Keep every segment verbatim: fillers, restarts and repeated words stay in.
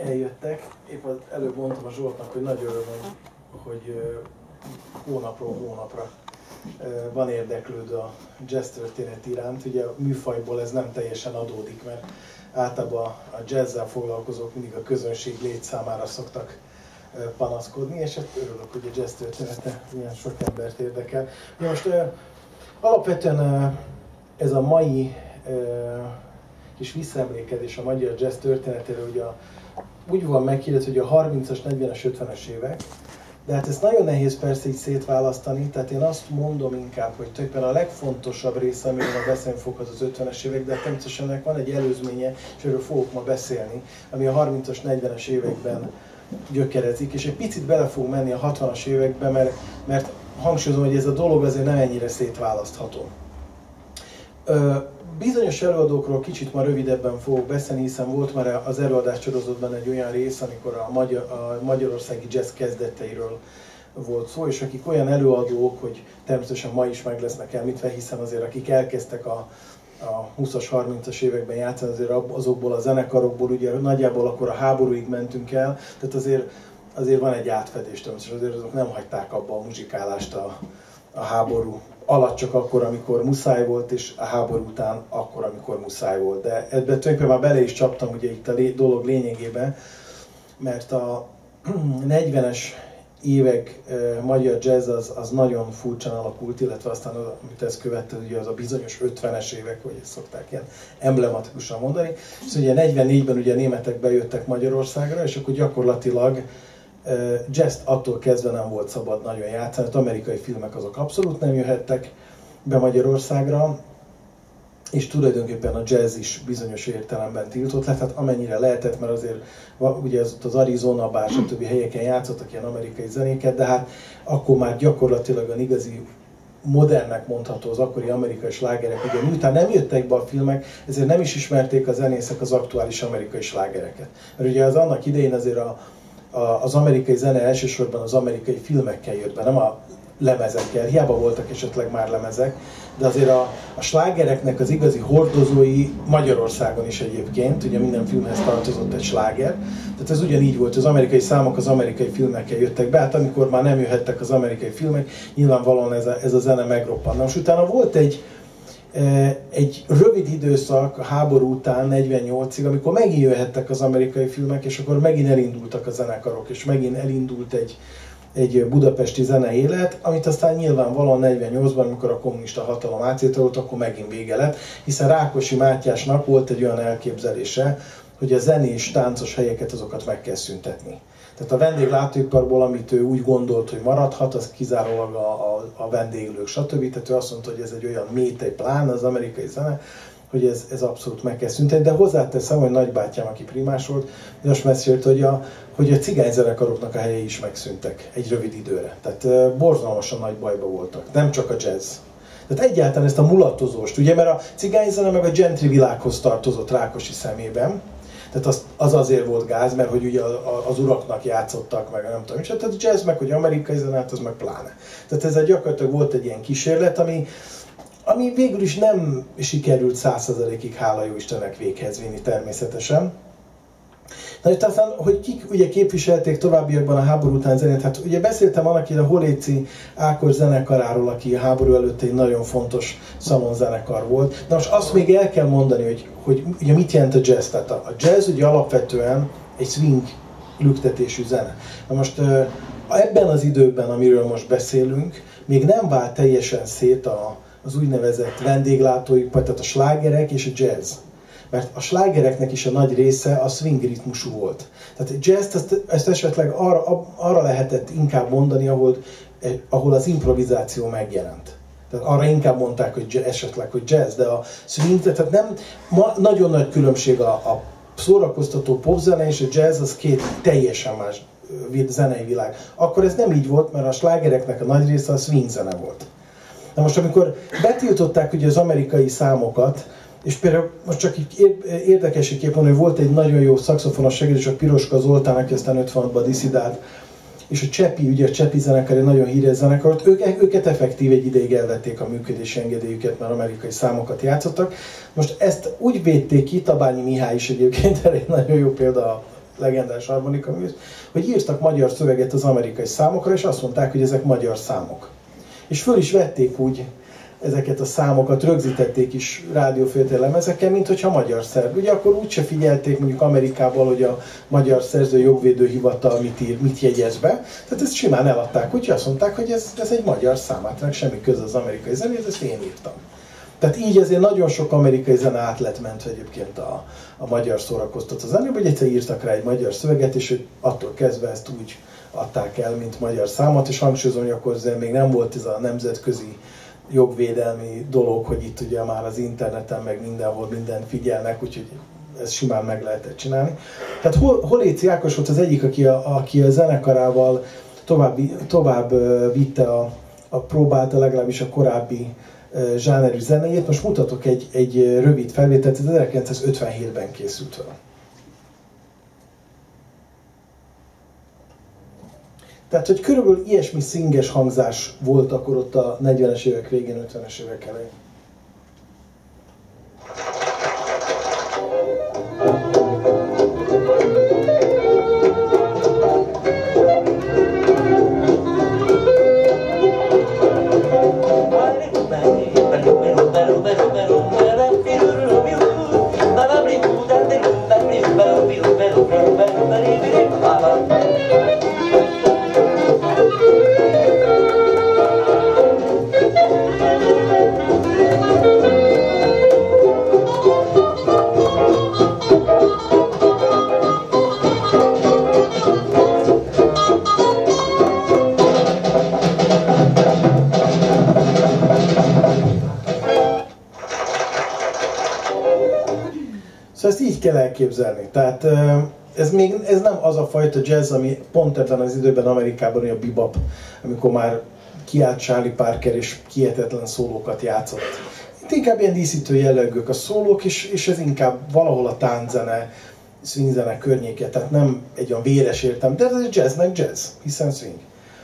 eljöttek. Épp az előbb mondtam a Zsoltnak, hogy nagy öröm, hogy hónapról hónapra van érdeklődő a jazz történet iránt. Ugye a műfajból ez nem teljesen adódik, mert általában a jazzzel foglalkozók mindig a közönség létszámára szoktak panaszkodni, és hát örülök, hogy a jazz története ilyen sok embert érdekel. Ja, most alapvetően ez a mai kis visszaemlékezés a magyar jazz történetéről ugye úgy van meghirdetve, hogy a harmincas, negyvenes, ötvenes évek, de hát ezt nagyon nehéz persze így szétválasztani, tehát én azt mondom inkább, hogy tulajdonképpen a legfontosabb része, amiről a beszélni fog, az az ötvenes évek, de természetesen ennek van egy előzménye, és erről fogok ma beszélni, ami a harmincas, negyvenes években gyökerezik, és egy picit bele fog menni a hatvanas évekbe, mert, mert hangsúlyozom, hogy ez a dolog azért nem ennyire szétválasztható. Ö, bizonyos előadókról kicsit ma rövidebben fogok beszélni, hiszen volt már az előadás sorozatban egy olyan rész, amikor a, magyar, a magyarországi jazz kezdeteiről volt szó, és akik olyan előadók, hogy természetesen ma is meg lesznek említve, hiszen azért akik elkezdtek a a húszas, harmincas években játszani, azért azokból a zenekarokból, ugye nagyjából akkor a háborúig mentünk el, tehát azért, azért van egy átfedés, természetesen azért azok nem hagyták abba a muzsikálást a, a háború alatt, csak akkor, amikor muszáj volt, és a háború után akkor, amikor muszáj volt. De ebben tulajdonképpen már bele is csaptam ugye itt a lé, dolog lényegében, mert a negyvenes évek uh, magyar jazz az, az nagyon furcsán alakult, illetve aztán az, amit ezt követte, ugye az a bizonyos ötvenes évek, hogy ezt szokták ilyen emblematikusan mondani. És ugye negyvennégyben ugye a németek bejöttek Magyarországra, és akkor gyakorlatilag uh, jazz attól kezdve nem volt szabad nagyon játszani, az amerikai filmek azok abszolút nem jöhettek be Magyarországra, és tulajdonképpen a jazz is bizonyos értelemben tiltott lett, hát amennyire lehetett, mert azért ugye az, az Arizona, bár stb. Helyeken játszottak ilyen amerikai zenéket, de hát akkor már gyakorlatilag az igazi modernnek mondható az akkori amerikai slágerek, ugye miután nem jöttek be a filmek, ezért nem is ismerték a zenészek az aktuális amerikai slágereket. Mert ugye az annak idején azért a, a, az amerikai zene elsősorban az amerikai filmekkel jött be, nem a lemezekkel, hiába voltak esetleg már lemezek, de azért a, a slágereknek az igazi hordozói Magyarországon is egyébként, ugye minden filmhez tartozott egy sláger, tehát ez ugyanígy volt, az amerikai számok az amerikai filmekkel jöttek be, hát amikor már nem jöhettek az amerikai filmek, nyilvánvalóan ez a, ez a zene megroppant. Most utána volt egy, egy rövid időszak a háború után, negyvennyolcig, amikor megint jöhettek az amerikai filmek, és akkor megint elindultak a zenekarok, és megint elindult egy egy budapesti zeneélet, amit aztán nyilvánvalóan negyvennyolcban, amikor a kommunista hatalom átvételte, akkor megint vége lett, hiszen Rákosi Mátyásnak volt egy olyan elképzelése, hogy a zenés, táncos helyeket azokat meg kell szüntetni. Tehát a vendéglátóiparból, amit ő úgy gondolt, hogy maradhat, az kizárólag a, a, a vendéglők, stb. Tehát ő azt mondta, hogy ez egy olyan métej plán az amerikai zene, hogy ez, ez abszolút meg kell szüntetni, de hozzáteszem, hogy nagybátyám, aki primás volt, most mesélt, hogy a, hogy a cigányzenekaroknak a helyei is megszűntek egy rövid időre. Tehát uh, borzalmasan nagy bajba voltak, nem csak a jazz. Tehát egyáltalán ezt a mulatozóst, ugye, mert a cigányzene meg a gentry világhoz tartozott Rákosi szemében, tehát az, az azért volt gáz, mert hogy ugye az uraknak játszottak, meg nem tudom, és tehát a jazz meg, hogy amerikai zenát, az meg pláne. Tehát ez egy gyakorlatilag volt egy ilyen kísérlet, ami ami végül is nem sikerült száz százalékig, hála jó Istennek, véghez vinni természetesen. Na, és aztán, hogy kik ugye képviselték továbbiakban a háború után zenét, hát ugye beszéltem annak a Holéci Ákos zenekaráról, aki a háború előtt egy nagyon fontos szalonzenekar volt. Na most azt még el kell mondani, hogy, hogy ugye mit jelent a jazz. Tehát a jazz ugye alapvetően egy swing lüktetésű zene. Na most ebben az időben, amiről most beszélünk, még nem vált teljesen szét a az úgynevezett vendéglátói, tehát a slágerek és a jazz. Mert a slágereknek is a nagy része a swing ritmusú volt. Tehát a jazz, ezt, ezt esetleg arra, arra lehetett inkább mondani, ahol, ahol az improvizáció megjelent. Tehát arra inkább mondták, hogy jazz, esetleg, hogy jazz, de a swing, tehát nem, ma nagyon nagy különbség a, a szórakoztató popzene és a jazz, az két teljesen más zenei világ. Akkor ez nem így volt, mert a slágereknek a nagy része a swing zene volt. Na most, amikor betiltották ugye az amerikai számokat, és például most csak így érdekességképp mondani, hogy volt egy nagyon jó szaxofonos segédés, a Piroska Zoltán, aki aztán ötvenhatban diszidált, és a Csepi, ugye a Csepi zenekar, egy nagyon híres zenekar, ők, őket effektív egy ideig elvették a működési engedélyüket, mert amerikai számokat játszottak. Most ezt úgy védték ki, Tabányi Mihály is egyébként, egy nagyon jó példa legendás harmonikaművész, hogy írtak magyar szöveget az amerikai számokra, és azt mondták, hogy ezek magyar számok. És föl is vették úgy ezeket a számokat, rögzítették is rádióféltélemezeken, mint hogyha magyar szerző. Ugye akkor úgyse figyelték mondjuk Amerikában, hogy a magyar szerző jogvédő hivatal mit ír, mit jegyez be. Tehát ezt simán eladták, úgyhogy azt mondták, hogy ez, ez egy magyar szám, hát semmi köze az amerikai zenéhez, ezt én írtam. Tehát így azért nagyon sok amerikai zene át lett ment egyébként a, a magyar szórakoztató zenébe, hogy egyszer írtak rá egy magyar szöveget, és hogy attól kezdve ezt úgy adták el, mint magyar számot, és hangsúlyozom, hogy akkor még nem volt ez a nemzetközi jogvédelmi dolog, hogy itt ugye már az interneten meg mindenhol mindent figyelnek, úgyhogy ezt simán meg lehetett csinálni. Tehát Holéci Ákos volt az egyik, aki a, aki a zenekarával tovább, tovább vitte a, a próbálta legalábbis a korábbi zsánerű zenéjét. Most mutatok egy, egy rövid felvételt, ez ezerkilencszázötvenhétben készült vele. Tehát, hogy körülbelül ilyesmi szinges hangzás volt akkor ott a negyvenes évek végén, ötvenes évek elején. Szóval ezt így kell elképzelni. Tehát ez, még, ez nem az a fajta jazz, ami pont ebben az időben Amerikában a bebop, amikor már kiállt Charlie Parker és hihetetlen szólókat játszott. Itt inkább ilyen díszítő jellegűek a szólók, és, és ez inkább valahol a tánczene, swingzene környéke, tehát nem egy olyan véres értelem, de ez egy jazznek jazz, hiszen swing.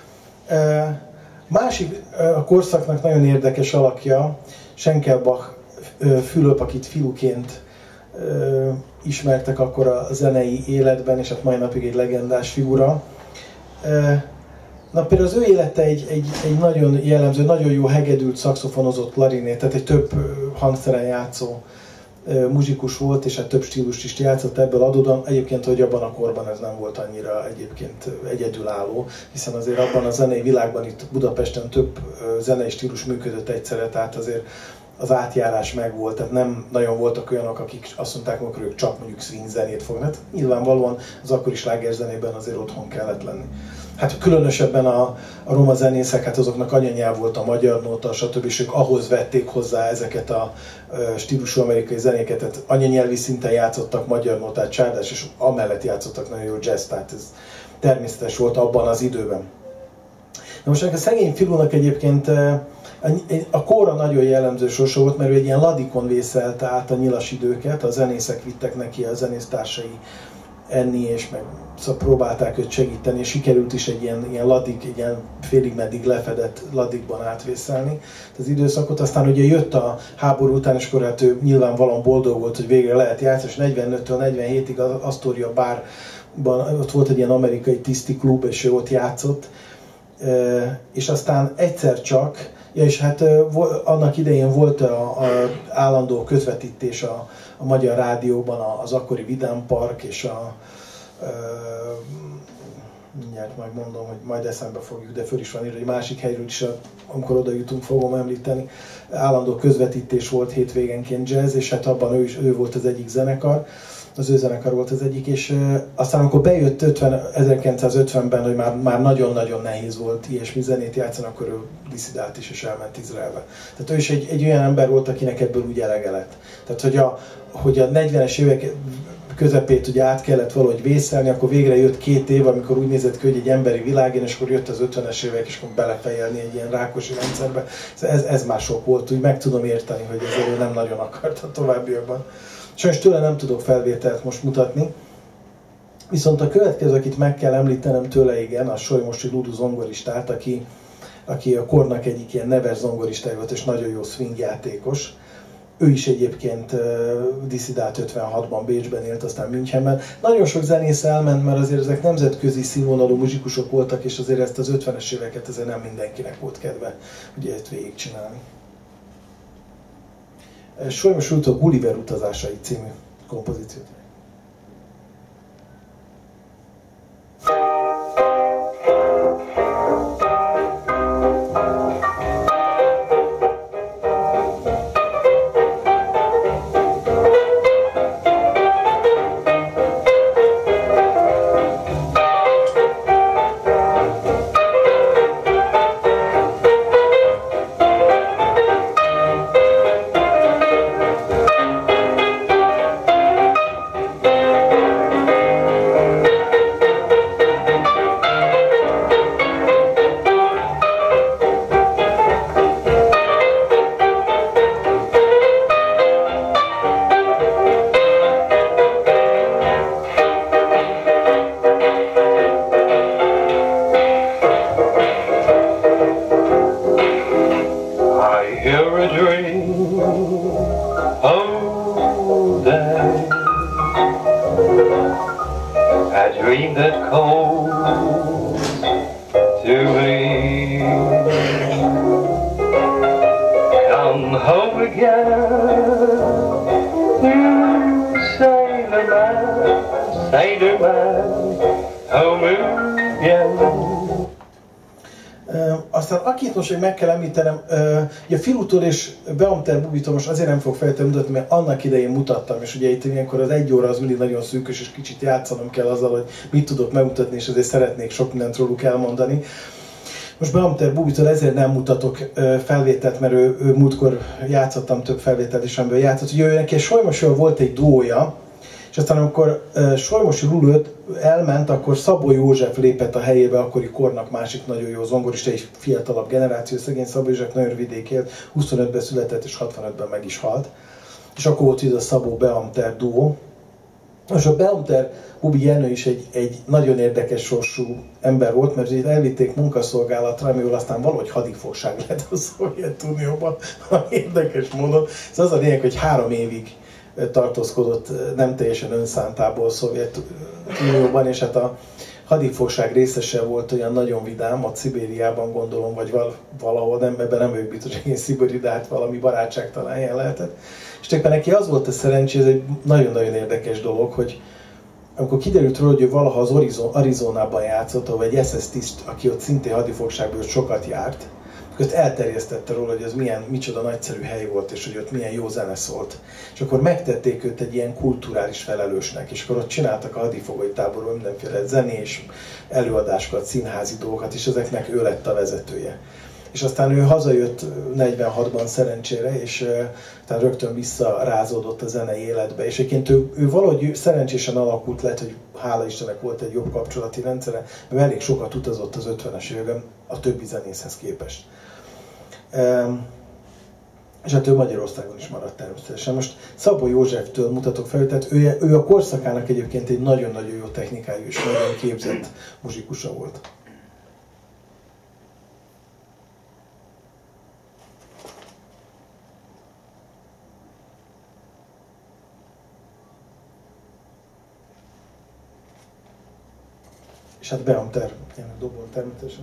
Másik a korszaknak nagyon érdekes alakja, Schenkelbach Fülöp, akit fiúként Ö, ismertek akkor a zenei életben, és hát mai napig egy legendás figura. Ö, na például az ő élete egy, egy, egy nagyon jellemző, nagyon jó hegedült szaxofonozott klarinét, tehát egy több hangszeren játszó ö, muzsikus volt, és hát több stílust is játszott ebből adódóan. Egyébként, hogy abban a korban ez nem volt annyira egyébként egyedülálló, hiszen azért abban a zenei világban itt Budapesten több ö, zenei stílus működött egyszerre, tehát azért az átjárás megvolt, tehát nem nagyon voltak olyanok, akik azt mondták, hogy ők csak mondjuk swing zenét fognak. Hát nyilvánvalóan az akkori slágerzenében azért otthon kellett lenni. Hát különösebben a, a roma zenészek, hát azoknak anyanyelv volt a magyar nóta, stb. És ők ahhoz vették hozzá ezeket a stílusú amerikai zenéket, tehát anyanyelvi szinten játszottak magyar nótát, csárdás, és amellett játszottak nagyon jó jazz, tehát ez természetes volt abban az időben. Na most a szegény Filónak egyébként a korra nagyon jellemző sorsa volt, mert ő egy ilyen ladikon vészelte át a nyilas időket, a zenészek vittek neki, a zenésztársai enni, és meg szóval próbálták őt segíteni, és sikerült is egy ilyen, ilyen ladik, egy ilyen félig meddig lefedett ladikban átvészelni az időszakot. Aztán ugye jött a háború után, és akkor hát ő nyilvánvalóan boldog volt, hogy végre lehet játszani, és negyvenöttől negyvenhétig az Astoria bárban, ott volt egy ilyen amerikai tiszti klub, és ő ott játszott, és aztán egyszer csak, ja, és hát annak idején volt a, a állandó közvetítés a, a Magyar Rádióban, az akkori Vidám Park, és a, a mindjárt majd mondom, hogy majd eszembe fogjuk, de föl is van írva, hogy másik helyről is, amikor oda jutunk, fogom említeni. Állandó közvetítés volt hétvégenként jazz, és hát abban ő is, ő volt az egyik zenekar, az ő zenekar volt az egyik, és uh, aztán amikor bejött ezerkilencszázötvenben, hogy már, már nagyon-nagyon nehéz volt ilyesmi zenét játszani, akkor ő disszidált is, és elment Izraelbe. Tehát ő is egy, egy olyan ember volt, akinek ebből úgy elege lett. Tehát, hogy a, hogy a negyvenes évek közepét ugye át kellett valahogy vészelni, akkor végre jött két év, amikor úgy nézett ki, hogy egy emberi világén, és akkor jött az ötvenes évek, és akkor belefejelni egy ilyen rákosi rendszerbe. Ez, ez már sok volt, úgy meg tudom érteni, hogy ezért ő nem nagyon akarta továbbiakban. Sajnos tőle nem tudok felvételt most mutatni, viszont a következő, akit meg kell említenem tőle, igen, a Solymosi Ludu zongoristát, aki, aki a kornak egyik ilyen neves zongoristája volt, és nagyon jó swing játékos. Ő is egyébként disszidált ötvenhatban Bécsben élt, aztán Münchenben. Nagyon sok zenész elment, mert azért ezek nemzetközi színvonalú muzsikusok voltak, és azért ezt az ötvenes éveket azért nem mindenkinek volt kedve, ugye ezt végigcsinálni. Solymos Rudolf Gulliver utazásai című kompozíciót. Aztán akit most még meg kell említenem, ugye Filútól és Beamter Bubitól most azért nem fog feltétlenül mutatni, mert annak idején mutattam, és ugye itt ilyenkor az egy óra az mindig nagyon szűkös, és kicsit játszanom kell azzal, hogy mit tudok megmutatni, és ezért szeretnék sok mindent róluk elmondani. Most Beamter Bubitól ezért nem mutatok felvételt, mert ő, ő múltkor játszottam több felvételt is, amiből játszott. Ugye ő neki Solymosról volt egy duója, és aztán amikor uh, Solymos Rulő elment, akkor Szabó József lépett a helyébe, akkori kornak másik nagyon jó zongorista, egy fiatalabb generáció, szegény Szabó József nagyon rövidéig élt, huszonötben született és hatvanötben meg is halt. És akkor volt itt a Szabó-Beamter duó. És a Beamter Bubi Jenő is egy, egy nagyon érdekes sorsú ember volt, mert itt elvitték munkaszolgálatra, amivel aztán valahogy hadigfogság lett a Szovjetunióban, érdekes módon. Ez az a lényeg, hogy három évig tartózkodott nem teljesen önszántából Szovjetunióban, és hát a hadigfogság részese volt olyan nagyon vidám, ott Szibériában gondolom, vagy valahol, nem, ebben nem vagyok biztos, hogy én Szibéri, de hát valami barátságtalan helyen lehetett. És tulajdonképpen neki az volt a szerencsé, ez egy nagyon-nagyon érdekes dolog, hogy amikor kiderült róla, hogy ő valaha az Arizonában játszott, vagy egy es es tiszt, aki ott szintén hadigfogságból sokat járt, akkor elterjesztette róla, hogy ez milyen, micsoda nagyszerű hely volt, és hogy ott milyen jó zene szólt. És akkor megtették őt egy ilyen kulturális felelősnek, és akkor ott csináltak a hadifogói táborban mindenféle zenés előadásokat, színházi dolgokat, és ezeknek ő lett a vezetője. És aztán ő hazajött negyvenhatban szerencsére, és tehát rögtön visszarázódott a zenei életbe. És egyébként ő, ő valahogy szerencsésen alakult, lehet, hogy hála Istennek volt egy jobb kapcsolati rendszere, mert elég sokat utazott az ötvenes években a többi zenészhez képest. Um, és hát ő Magyarországon is maradt természetesen. Most Szabó Józseftől mutatok fel, tehát ő, ő a korszakának egyébként egy nagyon-nagyon jó technikájú és nagyon képzett muzsikusa volt. És hát Beamter, ilyen dobol természetesen.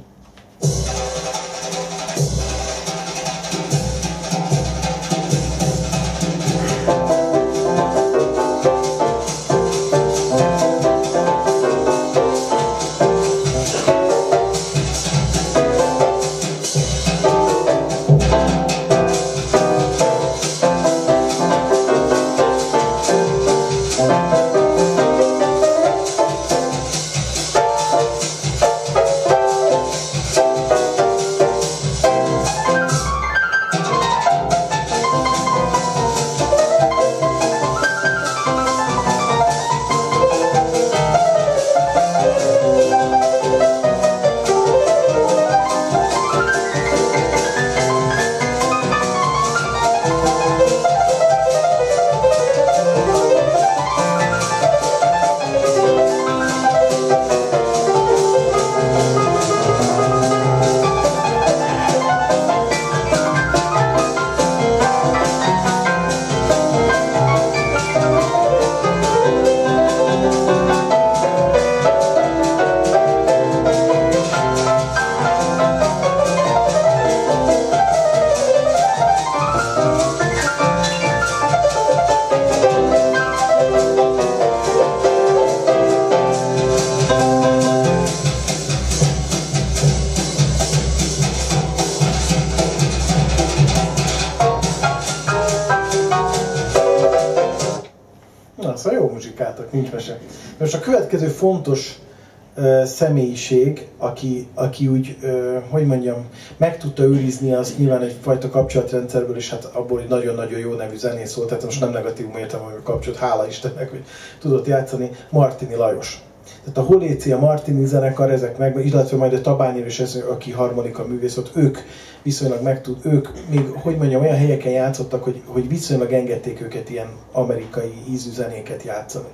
tudjátok, nincs mese. Most a következő fontos uh, személyiség, aki, aki úgy, uh, hogy mondjam, meg tudta őrizni azt nyilván egyfajta kapcsolatrendszerből, és hát abból egy nagyon-nagyon jó nevű zenész volt, tehát most nem negatívum értem, hogy a kapcsolat, hála Istennek, hogy tudott játszani, Martini Lajos. Tehát a Holéci, a Martini zenekar, ezek meg, illetve majd a Tabányér is, ez, aki harmonika művész volt, ők viszonylag megtud, ők még, hogy mondjam, olyan helyeken játszottak, hogy, hogy viszonylag engedték őket ilyen amerikai ízű zenéket játszani.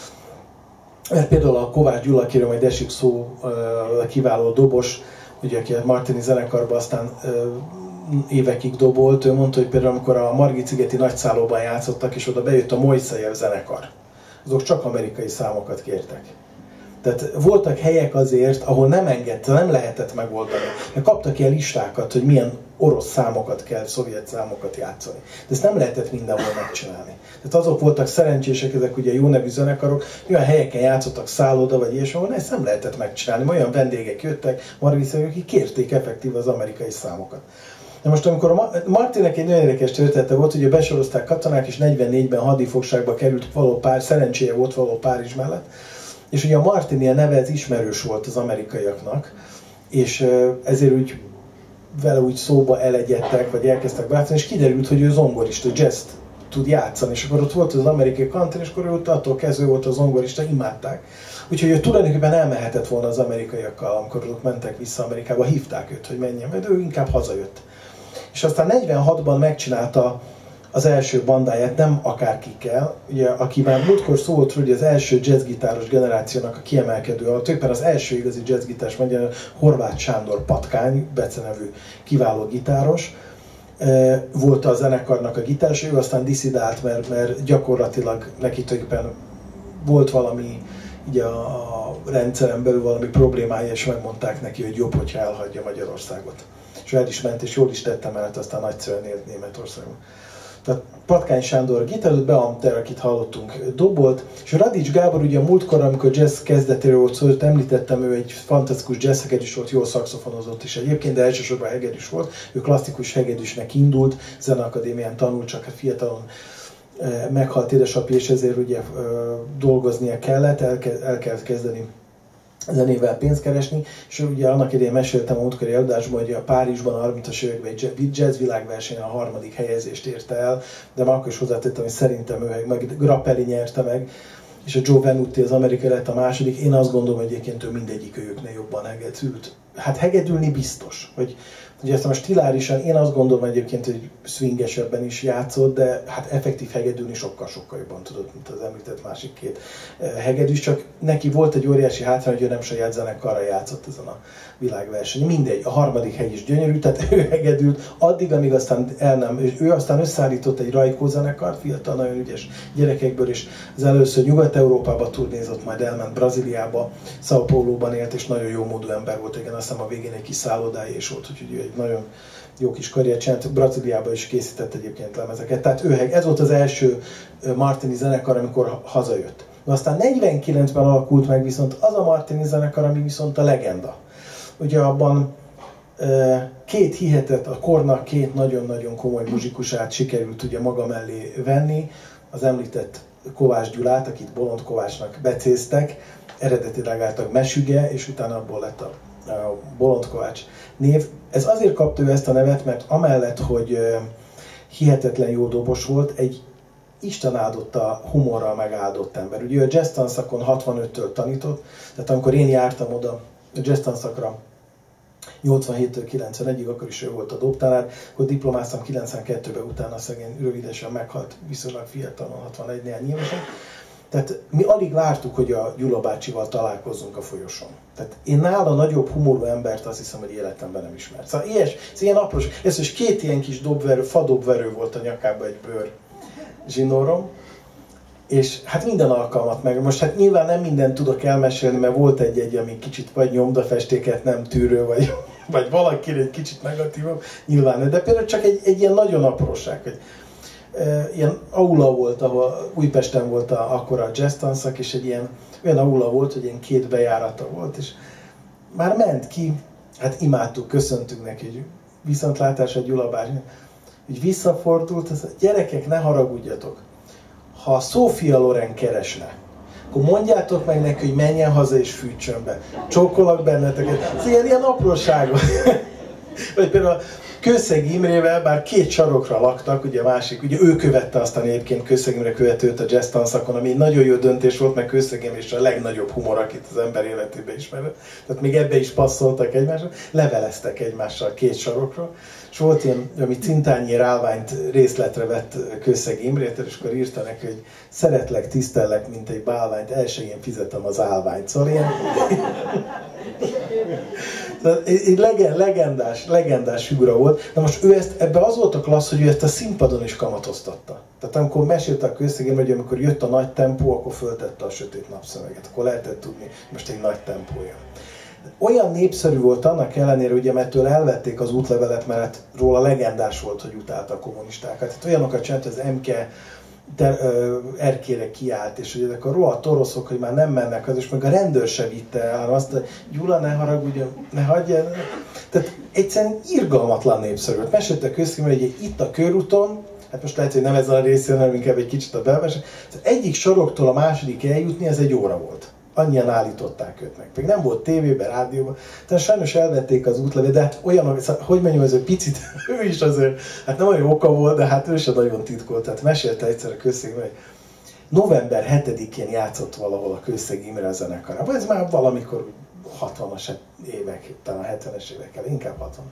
Mert például a Kovács Gyula, akiről majd esik szó, a kiváló dobos, ugye, aki a Martini zenekarban aztán évekig dobolt, ő mondta, hogy például amikor a Margit-szigeti nagyszállóban játszottak, és oda bejött a Mojszejev zenekar, azok csak amerikai számokat kértek. Tehát voltak helyek azért, ahol nem engedte, nem lehetett megoldani. Mert kaptak ilyen listákat, hogy milyen orosz számokat kell, szovjet számokat játszani. De ezt nem lehetett mindenhol megcsinálni. Tehát azok voltak szerencsések, ezek ugye jó nevű zenekarok, olyan helyeken játszottak, szálloda vagy ilyesmi, ahol ezt nem lehetett megcsinálni. Olyan vendégek jöttek, Margit-szigeten, akik kérték effektív az amerikai számokat. De most amikor a Martinnek egy nagyon érdekes története volt, ugye besorozták katonák, és negyvennégyben hadifogságba került való pár, szerencséje volt való Párizs mellett. És ugye a Martini neve ez ismerős volt az amerikaiaknak, és ezért úgy vele úgy szóba elegyedtek, vagy elkezdtek bátani, és kiderült, hogy ő zongorista, jazzt tud játszani, és akkor ott volt az amerikai country, és akkor ő ott attól kezdve volt a zongorista, imádták. Úgyhogy ő tulajdonképpen elmehetett volna az amerikaiakkal, amikor azok mentek vissza Amerikába, hívták őt, hogy menjen, mert ő inkább hazajött. És aztán negyvenhatban megcsinálta az első bandáját, nem akárkikkel, ugye, aki már múltkor szólt, hogy az első jazzgitáros generációnak a kiemelkedő, a tulajdonképpen az első igazi jazzgitáros, mondja, Horváth Sándor Patkány, Bece nevű kiváló gitáros, volt a zenekarnak a gitáros, ő aztán disszidált, mert, mert gyakorlatilag neki tulajdonképpen volt valami, így a rendszeren belül valami problémája, és megmondták neki, hogy jobb, hogyha elhagyja Magyarországot. És el is ment, és jól is tettem, mert aztán nagyszerűen élt Németországban. Tehát Patkány Sándor gitározott, Beamter, akit hallottunk, dobolt, és Radics Gábor ugye a múltkor, amikor jazz kezdetéről volt szó, említettem, ő egy fantasztikus jazz hegedűs volt, jól szaxofonozott is egyébként, de elsősorban hegedűs volt. Ő klasszikus hegedűsnek indult, Zeneakadémián tanult, csak fiatalon e, meghalt édesapja, és ezért ugye e, dolgoznia kellett, el, el kellett kezdeni zenével pénzt keresni, és ugye annak idején meséltem a múltkori előadásban, hogy a Párizsban a harmincas években egy jazz világversenyen a harmadik helyezést érte el, de már akkor is hozzátettem, hogy szerintem ő meg Grappelli nyerte meg, és a Joe Venuti az amerikai lett a második. Én azt gondolom, hogy egyébként ő mindegyik őknél jobban hegedült. Hát hegedülni biztos, hogy ugye ezt most stilárisan, én azt gondolom egyébként, hogy swingesebben is játszott, de hát effektív hegedülni sokkal-sokkal jobban tudott, mint az említett másik két hegedűs, csak neki volt egy óriási hátrány, hogy ő nem saját zenekarra játszott ezen a világversenyen. Mindegy, a harmadik hely is gyönyörű, tehát ő hegedült, addig, amíg aztán el nem, és ő aztán összeállított egy Rajkó zenekart, fiatal, nagyon ügyes gyerekekből, és az először Nyugat-Európába turnézott, majd elment Brazíliába, São Paulo-ban élt, és nagyon jó módú ember volt, igen, aztán a végén egy kis szállodája is volt, úgyhogy ő egy nagyon jó kis karriert csinált, Brazíliában is készített egyébként lemezeket. Tehát ő, ez volt az első Martini zenekar, amikor hazajött. Na aztán negyvenkilencben alakult meg viszont az a Martini zenekar, ami viszont a legenda. Ugye abban két hihetet, a kornak két nagyon-nagyon komoly muzsikusát sikerült ugye maga mellé venni, az említett Kovács Gyulát, akit Bolond Kovácsnak becéztek, eredetileg álltak Mesüge, és utána abból lett a a Bolond Kovács név. Ez azért kapta ő ezt a nevet, mert amellett, hogy hihetetlen jó dobos volt, egy Isten áldotta humorral megáldott ember. Ugye ő a jazz tanszakon hatvanöttől tanított, tehát amikor én jártam oda a jazz tanszakra nyolcvanhéttől kilencvenegyig, akkor is ő volt a dobtanár, akkor diplomáztam kilencvenkettőben, utána szegény rövidesen meghalt, viszonylag fiatalon, hatvanegy néhány évesen. Tehát mi alig vártuk, hogy a Gyula bácsival találkozzunk a folyosón. Tehát én nála nagyobb humorú embert azt hiszem, hogy életemben nem ismert. Szóval ilyes, ez ilyen apros, ez is két ilyen kis dobverő, fadobverő volt a nyakában, egy bőr zsinórom. És hát minden alkalmat meg. Most hát nyilván nem mindent tudok elmesélni, mert volt egy-egy, ami kicsit vagy nyomdafestéket nem tűrő, vagy, vagy valakire egy kicsit negatívabb, nyilván. De például csak egy, egy ilyen nagyon apróság, hogy ilyen aula volt, ahol Újpesten volt a, akkor a jazz tanszak, és egy ilyen olyan aula volt, hogy ilyen két bejárata volt, és már ment ki, hát imádtuk, köszöntünk neki, hogy viszontlátásra Gyula bácsi, hogy visszafordult, az, gyerekek, ne haragudjatok, ha Sophia Loren keresne, akkor mondjátok meg neki, hogy menjen haza és fűtsön be. Csókolok benneteket. Ez ilyen, ilyen apróságok. Vagy például Kőszeg Imrével, bár két sarokra laktak, ugye a másik, ugye ő követte aztán egyébként Kőszeg Imre követő őt a jazz tanszakon, ami egy nagyon jó döntés volt, mert Kőszeg Imre is a legnagyobb humor, akit az ember életében ismerett. Tehát még ebbe is passzoltak egymásra, leveleztek egymással két sarokra. És volt ilyen, ami cintányér állványt részletre vett Kőszeg Imrét, és akkor írta neki, hogy szeretlek, tisztellek, mint egy bálványt, elsőjén fizetem az állványt. Szóval ilyen... egy legendás, legendás figura volt. Na most ő ezt, ebben az volt a klassz, hogy ő ezt a színpadon is kamatoztatta. Tehát amikor mesélte a Kőszeg Imre, hogy amikor jött a nagy tempó, akkor föltette a sötét napszöveget. Akkor lehetett tudni, most egy nagy tempó jön. Olyan népszerű volt annak ellenére, ugye, mert tőle elvették az útlevelet, mert róla legendás volt, hogy utálta a kommunistákat. Tehát olyanokat csinált, az em ká de, ö, erkére kiállt, és hogy ezek a rohadt oroszok, hogy már nem mennek az, és meg a rendőr se vitte el, hanem azt, hogy Gyula, ne haragudjon, ne hagyja. Tehát egyszerűen irgalmatlan népszerű volt. Mesélte a Kőszeg Imre, hogy itt a körúton, hát most lehet, hogy nem ezen a részén, hanem inkább egy kicsit a belváros, egyik soroktól a második eljutni, ez egy óra volt. Annyian állították őt meg. Még nem volt tévében, rádióban, tehát sajnos elvették az útlevet, de hát olyan, hogy mondjam, ez egy picit, ő is azért, hát nem olyan oka volt, de hát ő sem nagyon titkolt. Tehát mesélte egyszer a Kőszeg Imre, hogy november hetedikén játszott valahol a Kőszeg Imre a zenekarában. Ez már valamikor hatvanas évek, talán hetvenes évek el, inkább hatvan.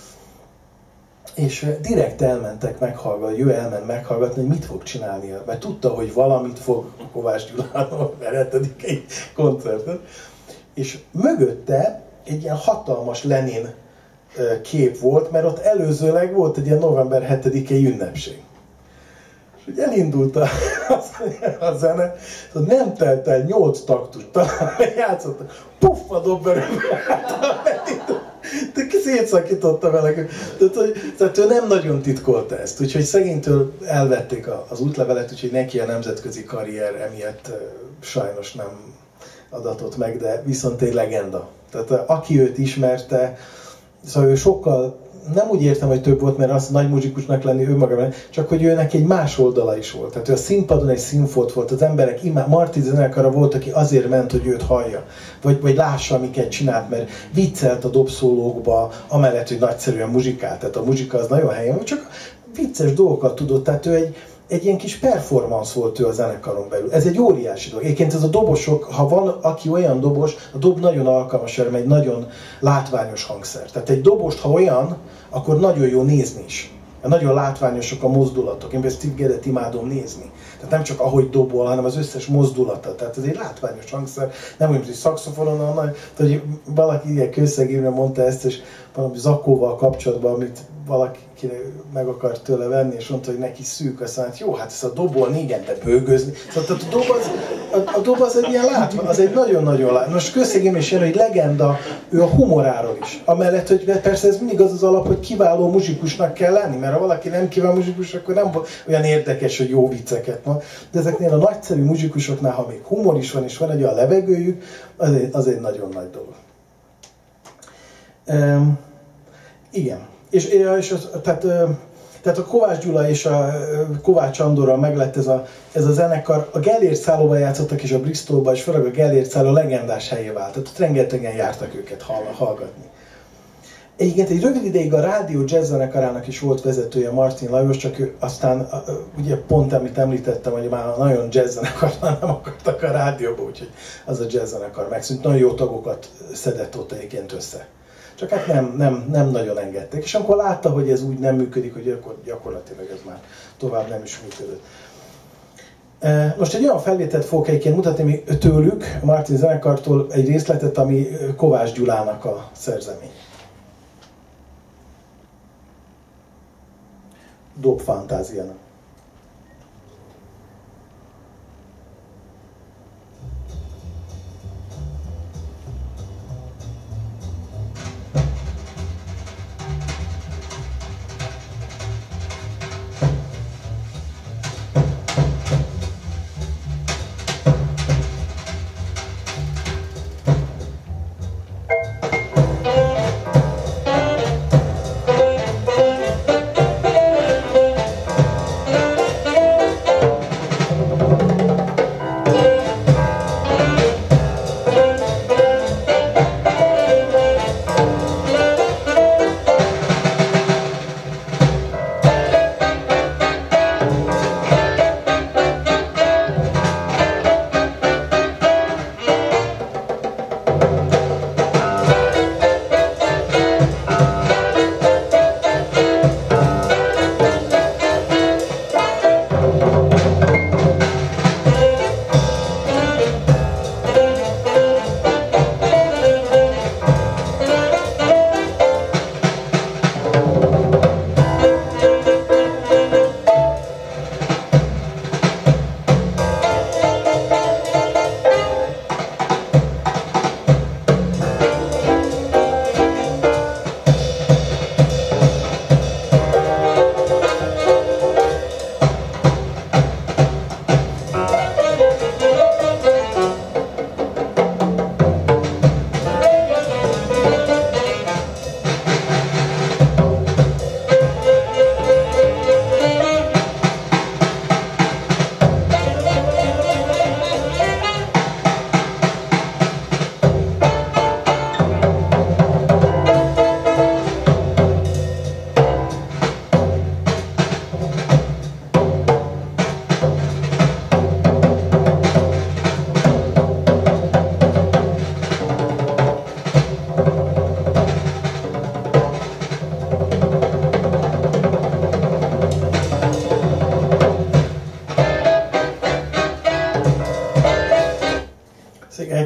És direkt elmentek meghallgatni, ő elment meghallgatni, hogy mit fog csinálni, mert tudta, hogy valamit fog Kovács Gyulának hetedikei koncerten. És mögötte egy ilyen hatalmas Lenin kép volt, mert ott előzőleg volt egy ilyen november hetedikei ünnepség. És úgy elindult a, a zene, nem telt el nyolc taktust, talán játszottak, puff a dobberőbe, szétszakította vele. Tehát, hogy, tehát ő nem nagyon titkolta ezt, úgyhogy szegénytől elvették az útlevelet, úgyhogy neki a nemzetközi karrier emiatt sajnos nem adatott meg, de viszont egy legenda. Tehát aki őt ismerte, szóval ő sokkal, nem úgy értem, hogy több volt, mert az nagy muzsikusnak lenni ő maga, csak hogy őnek egy más oldala is volt. Tehát ő a színpadon egy színfolt volt, az emberek imád, Marti zenekara volt, aki azért ment, hogy őt hallja, vagy, vagy lássa, amiket csinált, mert viccelt a dobszólókba, amellett, hogy nagyszerűen muzsikált. Tehát a muzsika az nagyon helyen volt, csak vicces dolgokat tudott, tehát ő egy, egy ilyen kis performance volt ő a zenekaron belül. Ez egy óriási dolog. Egyébként ez a dobosok, ha van, aki olyan dobos, a dob nagyon alkalmas erre, egy nagyon látványos hangszer. Tehát egy dobost, ha olyan, akkor nagyon jó nézni is. Nagyon látványosak a mozdulatok. Én például Steve Gadd-et imádom nézni. Tehát nem csak ahogy dobol, hanem az összes mozdulata. Tehát ez egy látványos hangszer. Nem olyan, hogy szaxofonon, hanem, hogy valaki ilyen Kőszeg Imre mondta ezt, és valami zakóval kapcsolatban, amit valaki meg akart tőle venni, és mondta, hogy neki szűk, azt mondta, jó, hát ezt a dobolni, igen, de bőgözni. Szóval a dob az, a, a dob az egy ilyen látva, az egy nagyon-nagyon látva. Most Kőszeg Imre is jön, hogy legenda ő a humoráról is. Amellett, hogy persze ez mindig az az alap, hogy kiváló muzsikusnak kell lenni, mert ha valaki nem kiváló muzsikus, akkor nem olyan érdekes, hogy jó vicceket mond. De ezeknél a nagyszerű muzsikusoknál, ha még humor is van, és van egy olyan levegőjük, az egy, az egy nagyon nagy dolog. Um, igen. És, és az, tehát, tehát a Kovács Gyula és a Kovács Andorral meglett ez a, ez a zenekar. A Gellért szállóban játszottak, és a Bristolban, és főleg a Gellért szálló legendás helyé vált. Tehát ott rengetegen jártak őket hallgatni. Egyébként egy rövid ideig a Rádió Jazz zenekarának is volt vezetője Martin Lajos, csak ő aztán ugye pont amit említettem, hogy már nagyon jazz zenekarban nem akartak a rádióba, úgyhogy az a jazz zenekar megszűnt. Nagyon jó tagokat szedett ott egyébként össze. Csak hát nem, nem, nem nagyon engedték. És amikor látta, hogy ez úgy nem működik, hogy akkor gyakorlatilag ez már tovább nem is működött. Most egy olyan felvételt fogok egyébként mutatni tőlük, a Martin zenekartól egy részletet, ami Kovács Gyulának a szerzemény. Dob fantáziának.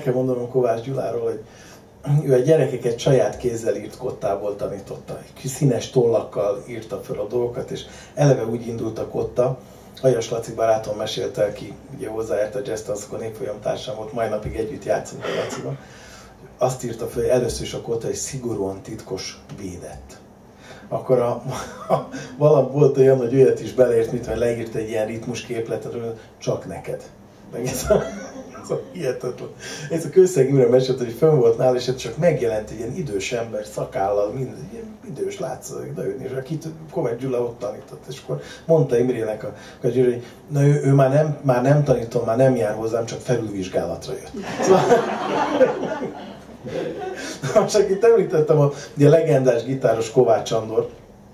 kell mondanom Kovács Gyuláról, hogy ő a gyerekeket saját kézzel írt kottából tanította. Színes tollakkal írta fel a dolgokat, és eleve úgy indult a kotta. Hajas Laci barátom mesélte, aki ugye hozzáért a jazz tanszakon évfolyam társam volt, mai napig együtt játszunk a Laciban. Azt írta fel, hogy először is a kotta egy szigorúan titkos védett. Akkor a, a, valami volt olyan, hogy olyat is beleért, mint hogy leírt egy ilyen ritmusképletet, csak neked. Meg ez a, ez a hihetetlen. Ez a Kőszeg Imre mesélt, hogy fönn volt nála, és csak megjelent egy ilyen idős ember szakállal, minden ilyen idős látszik, de ő is, akit Kovács Gyula ott tanított. És akkor mondta Imrének a, a Gyuri, hogy na ő, ő már, nem, már nem tanítom, már nem jár hozzám, csak felülvizsgálatra jött. Szóval, most akit említettem, a, a legendás gitáros Kovács Andor.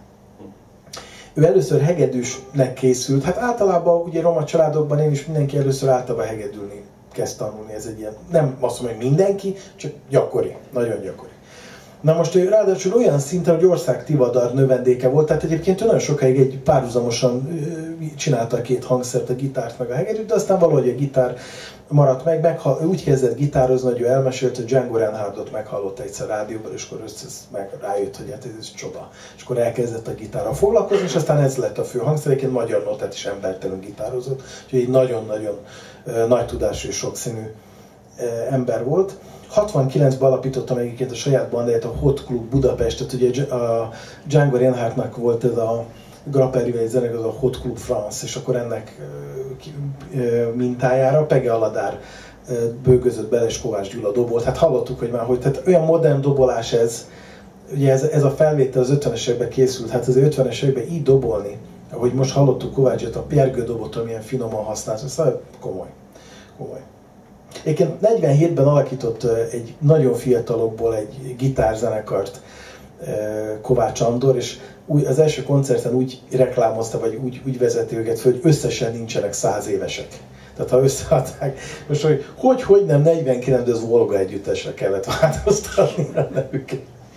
Ő először hegedűsnek készült, hát általában ugye roma családokban én is mindenki először általában hegedülni kezd tanulni, ez egy ilyen, nem azt mondom, hogy mindenki, csak gyakori, nagyon gyakori. Na most ő ráadásul olyan szinten, hogy Ország Tivadar növendéke volt, tehát egyébként ő nagyon sokáig egy párhuzamosan csinálta a két hangszert, a gitárt meg a hegedűt, de aztán valahogy a gitár maradt meg, megha, úgy kezdett gitározni, hogy ő elmesélt, hogy Django Reinhardtot meghallotta egyszer rádióban, és akkor össze meg rájött, hogy hát ez csoda. És akkor elkezdett a gitárral foglalkozni, és aztán ez lett a fő hangszer, egyébként magyar notát is embertelenül gitározott, úgyhogy egy nagyon-nagyon uh, nagy tudású és sokszínű uh, ember volt. hatvankilencben alapítottam egyébként a saját bandáját, a Hot Club Budapestet, ugye a Django Reinhardtnak volt ez a Grapperivel egy zeneg, az a Hot Club France, és akkor ennek mintájára Pege Aladár bőgözött bele, és Kovács Gyula dobolt. Hát hallottuk, hogy már hogy, tehát olyan modern dobolás ez, ugye ez, ez a felvétel az ötvenes években készült, hát az ötvenes években így dobolni, ahogy most hallottuk Kovácsot, a Pjergő dobot, amilyen finoman használt, szóval komoly, komoly. Egyébként negyvenhétben alakított egy nagyon fiatalokból egy gitárzenekart Kovács Andor, és úgy, az első koncerten úgy reklámozta, vagy úgy, úgy vezeti őket föl, hogy összesen nincsenek száz évesek. Tehát ha összeadták, most hogy hogy, hogy nem negyvenkilenc, de az Volga együttesre kellett változtatni a nevüket.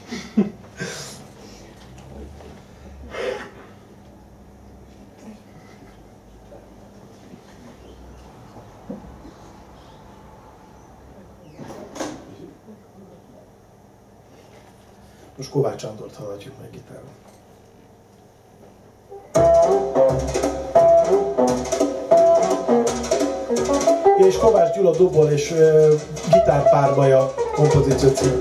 Most Kovács Andort hallgatjuk meg gitáron. És Kovács Gyula dobol és uh, gitárpárbaja kompozíció cím.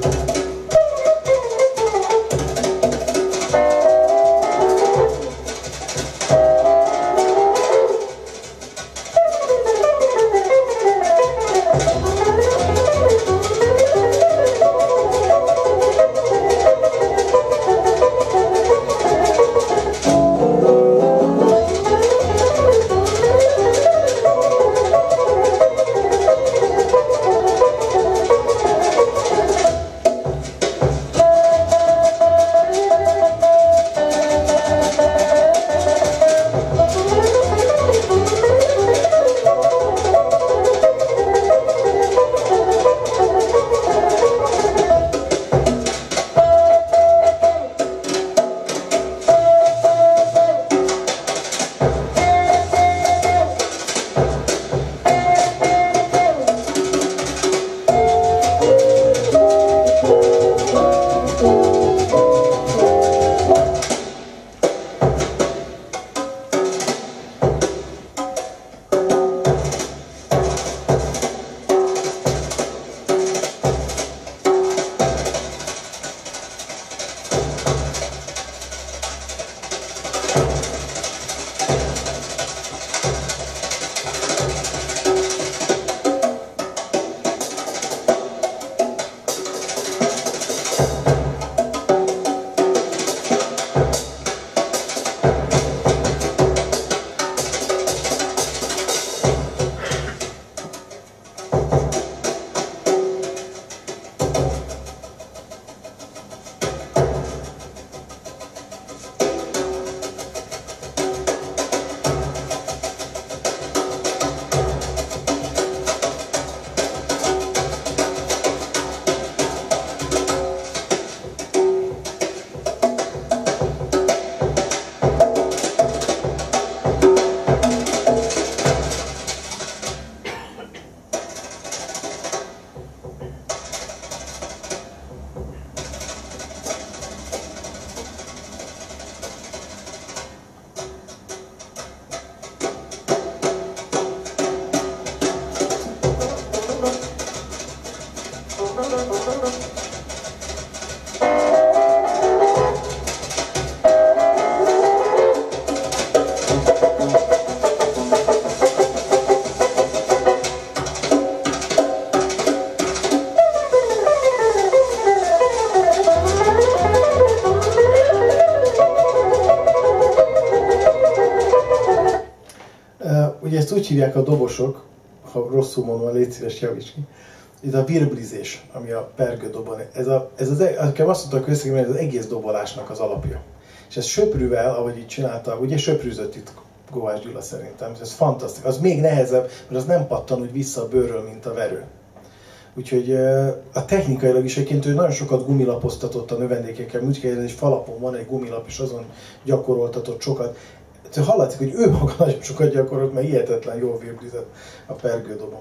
Úgy hívják a dobosok, ha rosszul mondom, légy szíves, javíts ki. Ez a virblizés, ami a pergődobon. Ez, a, ez az, nekem azt mondták összegében, hogy ez az egész dobolásnak az alapja. És ez söprűvel, ahogy így csinálta, ugye söprűzött itt Kovács Gyula szerintem, ez fantasztikus. Az még nehezebb, mert az nem pattan úgy vissza a bőrről, mint a verő. Úgyhogy a technikailag is egyébként ő nagyon sokat gumilapoztatott a növendékekkel, úgyhogy egy falapon van egy gumilap, és azon gyakoroltatott sokat. Hallatszik, hogy ő maga nagyon sokat gyakorolt, mert hihetetlen jól virblizett a pergődobon.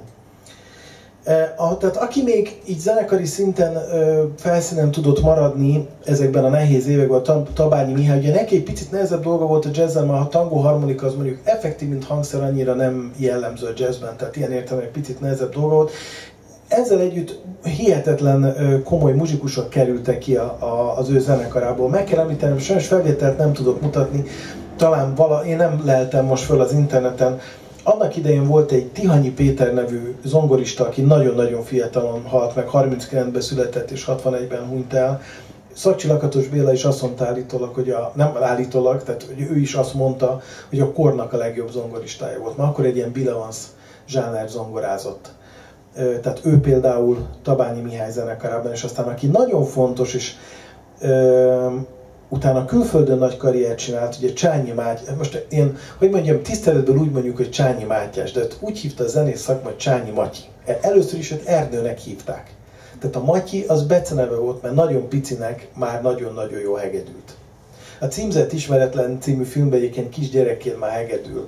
E, a, tehát aki még így zenekari szinten ö, felszínen tudott maradni ezekben a nehéz években, Tabányi Mihály, ugye neki egy picit nehezebb dolga volt a jazzben, mert a tangó harmonika az mondjuk effektív, mint hangszer, annyira nem jellemző a jazzben, tehát ilyen értelemben egy picit nehezebb dolga volt. Ezzel együtt hihetetlen komoly muzsikusok kerültek ki a, a, az ő zenekarából. Meg kell említenem, sajnos felvételt nem tudok mutatni, talán vala, én nem leltem most föl az interneten. Annak idején volt egy Tihanyi Péter nevű zongorista, aki nagyon-nagyon fiatalon halt meg, harminckilencben született és hatvanegyben hunyt el. Szaksy Lakatos Béla is azt mondta állítólag, hogy a, nem állítólag, tehát hogy ő is azt mondta, hogy a kornak a legjobb zongoristája volt. Már akkor egy ilyen Bill Evans zsáner zongorázott. Tehát ő például Tabányi Mihály zenekarában, és aztán aki nagyon fontos, és ö, utána külföldön nagy karriert csinált, ugye Csányi Mátyás, most én, hogy mondjam, tiszteletből úgy mondjuk, hogy Csányi Mátyás, de úgy hívta a zenész szakma, hogy Csányi Matyi. Először is őt Erdőnek hívták. Tehát a Matyi az beceneve volt, mert nagyon picinek már nagyon-nagyon jó hegedült. A Címzett Ismeretlen című filmben egyébként kisgyerekként már hegedül.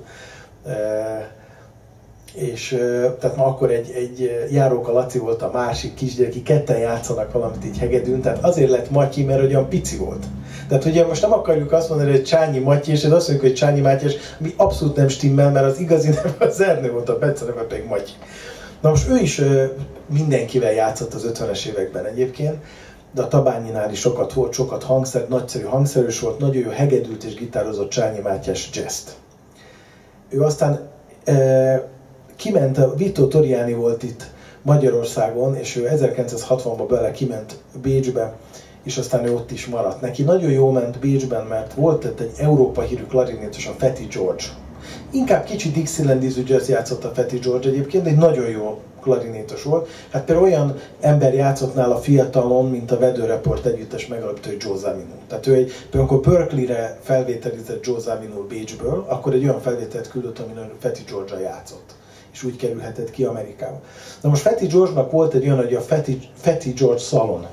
És tehát ma akkor egy, egy Járóka Laci volt a másik kisgyerek, aki ketten játszanak valamit így hegedűn, tehát azért lett Matyi, mert olyan pici volt. Tehát ugye most nem akarjuk azt mondani, hogy Csányi Matyi, és ez azt mondjuk, hogy Csányi Mátyás, ami abszolút nem stimmel, mert az igazi neve az Ernő volt, a beceneve pedig Matyi. Na most ő is mindenkivel játszott az ötvenes években egyébként, de a Tabányinál is sokat volt, sokat hangszer, nagyszerű hangszerős volt, nagyon jó hegedült és gitározott Csányi Mátyás jazzt. Ő aztán e, kiment, a Vito Toriani volt itt Magyarországon, és ő ezerkilencszázhatvanban bele kiment Bécsbe, és aztán ő ott is maradt. Neki nagyon jól ment Bécsben, mert volt egy Európa hírű klarinétos, a Fatty George. Inkább kicsi Dixieland-ízű jazz játszott a Fatty George egyébként, de egy nagyon jó klarinétos volt. Hát például olyan ember játszott nála fiatalon, mint a Weather Report együttes megalapító, hogy Joe Zawinul. Tehát ő egy, például amikor Berkeley-re felvételizett Joe Zawinul Bécsből, akkor egy olyan felvételt küldött, amin a Fatty George-al játszott. És úgy kerülhetett ki Amerikába. Na most Fatty George-nak volt egy olyan, hogy a Fatty, Fatty George Salon.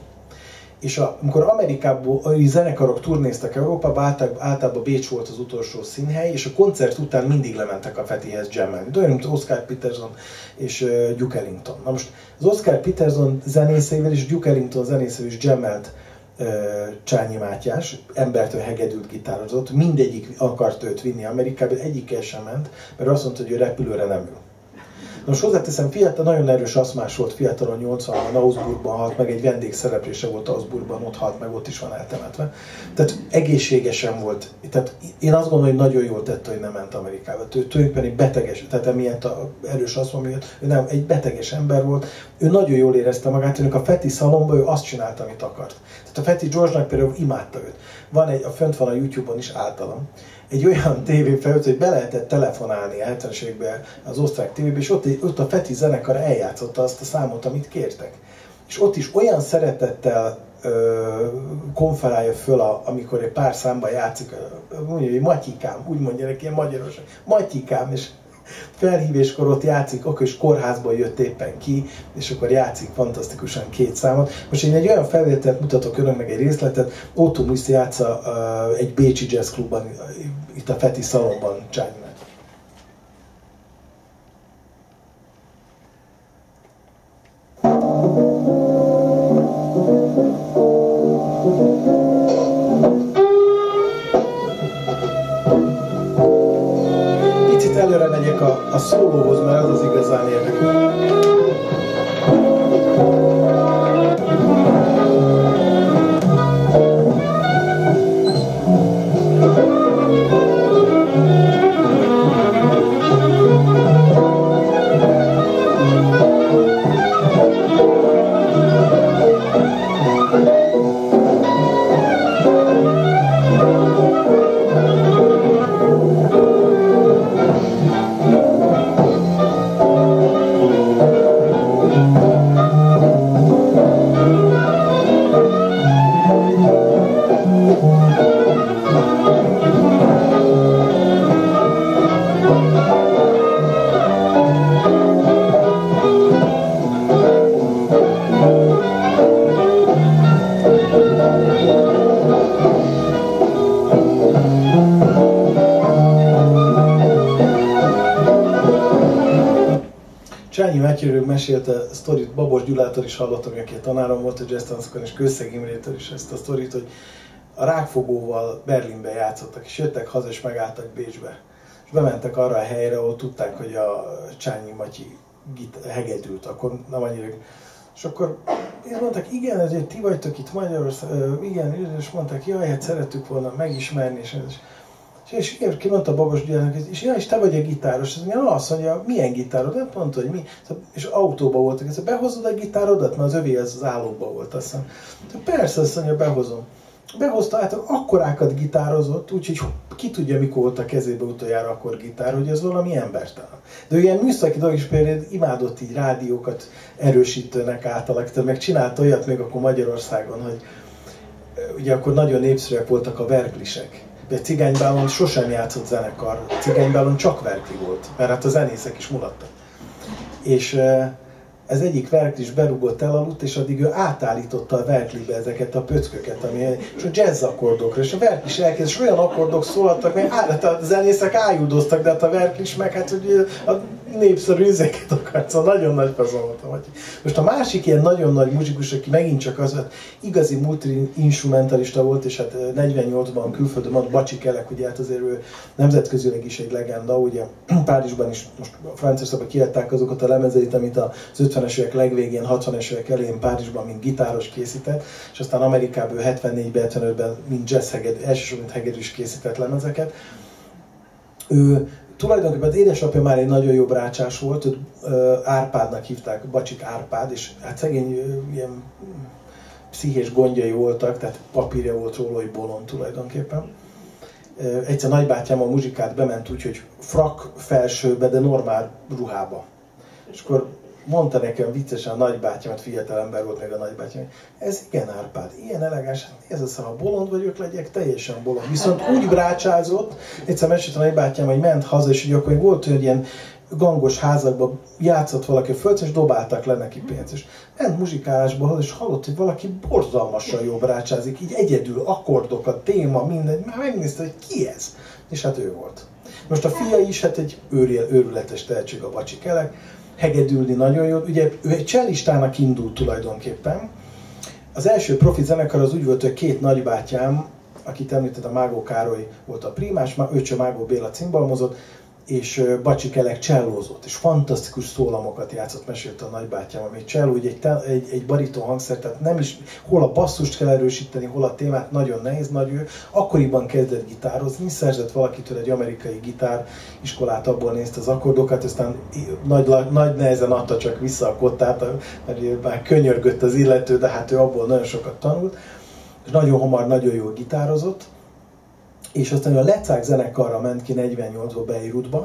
És a, amikor Amerikában zenekarok turnéztak Európába, általában, általában Bécs volt az utolsó színhely, és a koncert után mindig lementek a Fattyhez jammelni. De olyan, mint Oscar Peterson és uh, Duke Ellington. Na most az Oscar Peterson zenészeivel és Duke Ellington zenészeivel is jammelt uh, Csányi Mátyás, embertől hegedült gitározott, mindegyik akart őt vinni Amerikába, egyikkel sem ment, mert azt mondta, hogy ő repülőre nem ül. Na most hozzáteszem, fiatal, nagyon erős aszmás volt fiatalon, nyolcvanban, Augsburgban halt meg, egy vendégszereplése volt Augsburgban, ott halt meg, ott is van eltemetve. Tehát egészségesen volt. Tehát én azt gondolom, hogy nagyon jól tette, hogy nem ment Amerikába. Ő tulajdonképpen egy beteges, tehát emiatt a erős aszma miatt, ő nem, egy beteges ember volt. Ő nagyon jól érezte magát, hogy a Fatty szalomban ő azt csinálta, amit akart. Tehát a Fatty George-nak például imádta őt. Van egy, a fönt van a YouTube-on is általam, egy olyan tévéfelület, hogy be lehetett telefonálni a hetvenes években az osztrák tévében, és ott, ott a Fatty zenekar eljátszotta azt a számot, amit kértek. És ott is olyan szeretettel ö, konferálja föl, a, amikor egy pár számban játszik, mondja, hogy Matyikám, úgy mondja neki ilyen magyarosan, Matyikám, és felhívéskor ott játszik, akkor is kórházból jött éppen ki, és akkor játszik fantasztikusan két számot. Most én egy olyan felvételt mutatok önöknek, egy részletet, Otto Musz játsza uh, egy bécsi jazzklubban, itt a Fatty szalonban Csányi Mátyás. Előre megyek a, a szólóhoz, mert az az igazán érdekel. Mátyőről mesélte a sztorit, Babos Gyulától is hallottam, aki a tanárom volt a jazz tancokon, és Kőszeg Imrétől is ezt a sztorit, hogy a Rákfogóval Berlinbe játszottak, és jöttek haza, és megálltak Bécsbe. És bementek arra a helyre, ahol tudták, hogy a Csányi Matyi hegedült, akkor nem annyira. És akkor én mondták, igen, ezért ti vagytok itt Magyarországon, igen, és mondták, jaj, hát szerettük volna megismerni, és, és, és igen, ki mondta Babos Gyulának, és ja, és te vagy a gitáros, és azt mondja, milyen gitárod? Nem mondta, hogy mi, és autóba voltak, és behozod a gitárodat, mert az övé az, az állóba volt, azt hiszem. Persze, azt mondja, behozom. Behozta, hát akkorákat gitározott, úgyhogy ki tudja, mikor volt a kezébe utoljára akkor gitár, hogy ez valami embertelen. De ilyen műszaki dolog is például imádott így rádiókat erősítőnek átalakítani, meg csinálta olyat még akkor Magyarországon, hogy ugye akkor nagyon népszerűek voltak a verklisek. De Cigánybálon sosem játszott zenekar, Cigánybálon csak verkli volt, mert hát a zenészek is mulattak. És ez egyik verklis berúgott, elaludt, és addig ő átállította a verklibe ezeket a pöcköket, ami, és a jazz akkordokra, és a verklis elkezd, és olyan akkordok szólaltak, mert hát a zenészek ájuldoztak, de hát a verklis meg hát, hogy a népszerű üzeket akart, szóval nagyon nagy fazoltam. Most a másik ilyen nagyon nagy muzsikus, aki megint csak az, hogy igazi multi-instrumentalista volt, és hát negyvennyolcban külföldön van Bacsi Kelek, ugye hát azért ő nemzetközileg is egy legenda, ugye Párizsban is most Franciaországban kiadták azokat a lemezeit, amit az ötvenes évek legvégén, hatvanas évek elején Párizsban, mint gitáros készített, és aztán Amerikában hetvennégyben, hetvenötben, mint jazz hegedű, elsősorban mint hegedűs készített lemezeket. Ő tulajdonképpen az édesapja már egy nagyon jó brácsás volt, őt Árpádnak hívták, Bacsik Árpád, és hát szegény ilyen pszichés gondjai voltak, tehát papírja volt róla, hogy bolond tulajdonképpen. Egyszer nagybátyám a muzsikát bement úgy, hogy frak felsőbe, de normál ruhába. És akkor mondta nekem viccesen a nagybátyám, fiatal ember volt még a nagybátyám, ez igen Árpád, ilyen elegáns, ez az, ha bolond vagyok, legyek teljesen bolond. Viszont úgy brácsázott, egyszer mesélt a nagybátyám, hogy ment haza, és hogy akkor volt, hogy ilyen gangos házakban játszott valaki a földön, és dobáltak le neki pénzt. És ment muzsikálásból, és hallott, hogy valaki borzalmasan jó brácsázik, így egyedül, akkordokat, téma, minden, már megnézte, hogy ki ez. És hát ő volt. Most a fia is, hát egy őrületes tehetség a Bacsi Kelek, hegedülni nagyon jó. Ugye ő egy cellistának indult tulajdonképpen. Az első profi zenekar az úgy volt, hogy két nagybátyám, akit említett, a Mágó Károly volt a primás, öccse Mágó Béla cimbalmozott, és Bacsi Kelek csellózott, és fantasztikus szólamokat játszott, mesélte a nagybátyám, ami egy cselló, egy, egy, egy bariton hangszer, tehát nem is, hol a basszust kell erősíteni, hol a témát, nagyon nehéz, nagy ő. Akkoriban kezdett gitározni, szerzett valakitől egy amerikai gitáriskolát, abból nézte az akkordokat, aztán nagy, nagy nehezen adta csak vissza a kottát, mert már könyörgött az illető, de hát ő abból nagyon sokat tanult, és nagyon hamar nagyon jól gitározott. És aztán a Lecák zenekarra ment ki negyvennyolcba Beirutba.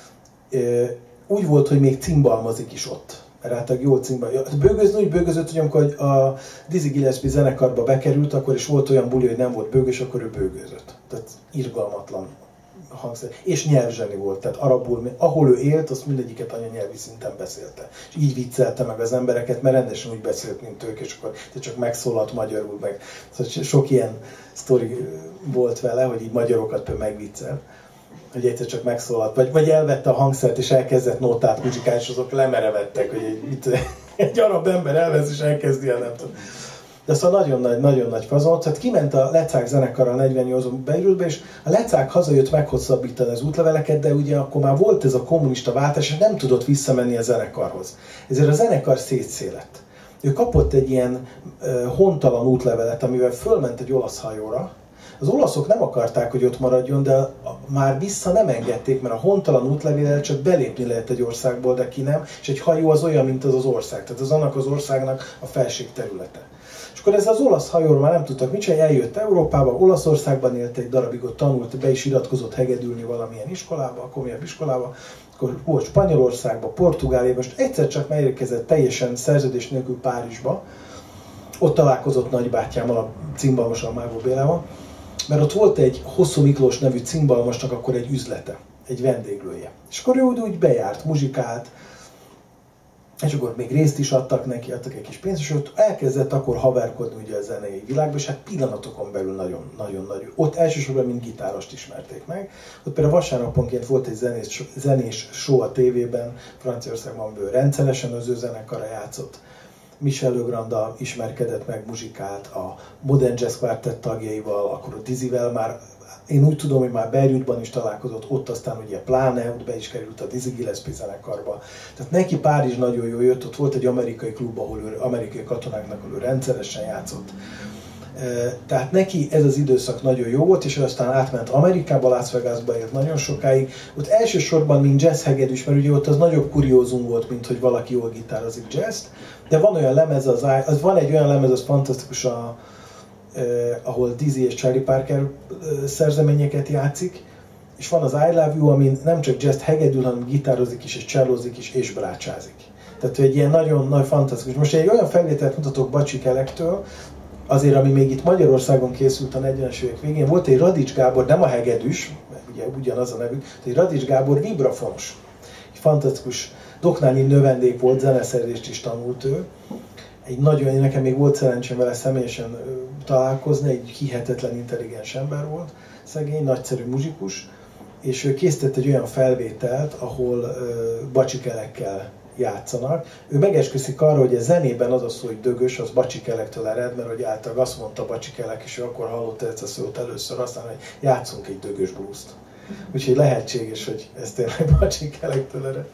Úgy volt, hogy még cimbalmazik is ott. Mert hát jó cimbal. Bőgözni úgy bőgözött, hogy amikor a Dizzy Gillespie zenekarba bekerült, akkor is volt olyan buli, hogy nem volt bőgös, akkor ő bőgözött. Tehát irgalmatlan hangszer. És nyelvzseni volt, tehát arabul, ahol ő élt, azt mindegyiket anyanyelvi szinten beszélte. És így viccelte meg az embereket, mert rendesen úgy beszélt, mint ők, és akkor csak megszólalt magyarul, meg szóval sok ilyen sztori volt vele, hogy így magyarokat például megviccel, hogy egyszer csak megszólalt, vagy, vagy elvette a hangszert, és elkezdett nótát muzsikálni, és azok lemerevettek, hogy egy, mit, egy arab ember elvesz, és elkezdi el, nem tudom. De szóval nagyon nagy, nagyon nagy fazon. Tehát kiment a Lecák zenekar a negyvennyolcban Beirutba, és a Lecák hazajött meghosszabbítani az útleveleket, de ugye akkor már volt ez a kommunista váltás, és nem tudott visszamenni a zenekarhoz. Ezért a zenekar szétszélett. Ő kapott egy ilyen uh, hontalan útlevelet, amivel fölment egy olasz hajóra. Az olaszok nem akarták, hogy ott maradjon, de már vissza nem engedték, mert a hontalan útlevéllel csak belépni lehet egy országból, de ki nem, és egy hajó az olyan, mint az az ország. Tehát az annak az országnak a felség területe. És akkor ez az olasz hajóról már nem tudtak mit csinálni, eljött Európába, Olaszországban élt egy darabig, ott tanult, be is iratkozott hegedülni valamilyen iskolába, a komolyabb iskolába, akkor volt Spanyolországba, Portugáliába, most egyszer csak megérkezett teljesen szerződés nélkül Párizsba, ott találkozott nagybátyámmal, a cimbalmossal, Mágó Bélával, mert ott volt egy Hosszú Miklós nevű cimbalmosnak akkor egy üzlete, egy vendéglője. És akkor ő úgy, úgy bejárt, muzsikált, és akkor még részt is adtak neki, adtak egy kis pénzt, és ott elkezdett akkor haverkodni ugye a zenei világban, és hát pillanatokon belül nagyon-nagyon nagy. Ott elsősorban mint gitárost ismerték meg. Ott például vasárnaponként volt egy zenés, zenés show a tévében, Franciaországban, ő rendszeresen az ő zenekara játszott. Michel Legrand-dal ismerkedett meg, muzsikált, a Modern Jazz Quartet tagjaival, akkor a Dizzyvel már, én úgy tudom, hogy már Beirutban is találkozott, ott aztán ugye pláne, ott be is került a Dizzy Gillespie zenekarba. Tehát neki Párizs nagyon jól jött, ott volt egy amerikai klub, ahol ő, amerikai katonáknak, ahol ő rendszeresen játszott. Tehát neki ez az időszak nagyon jó volt, és aztán átment Amerikába, Las Vegasba élt nagyon sokáig. Ott elsősorban mint jazz hegedűs, mert ugye ott az nagyobb kuriózum volt, mint hogy valaki jól gitározik jazzt. De van olyan lemez, az, az van egy olyan lemez, az fantasztikus, a, eh, ahol Dizzy és Charlie Parker eh, szerzeményeket játszik, és van az I Love You, amin nem csak jazz hegedül, hanem gitározik is, és csellozik is, és brácsázik. Tehát egy ilyen nagyon nagy fantasztikus. Most egy olyan felvételt mutatok Bacsik Elektől, azért, ami még itt Magyarországon készült a negyvenes évek végén, volt egy Radics Gábor, nem a hegedűs, ugye ugyanaz a nevük, egy Radics Gábor vibrafonos. Egy fantasztikus Doknányi növendék volt, zeneszerzést is tanult ő. Egy nagyon, nekem még volt szerencsém vele személyesen találkozni, egy hihetetlen intelligens ember volt, szegény, nagyszerű muzsikus, és ő készített egy olyan felvételt, ahol uh, bacsikelekkel játszanak. Ő megesküszik arra, hogy a zenében az a szó, hogy dögös, az bacsikelektől ered, mert hogy általában azt mondta bacsikelek, és ő akkor hallotta ezt a szót először, aztán, hogy játszunk egy dögös blues-t. Úgyhogy lehetséges, hogy ez tényleg bacsikelektől ered.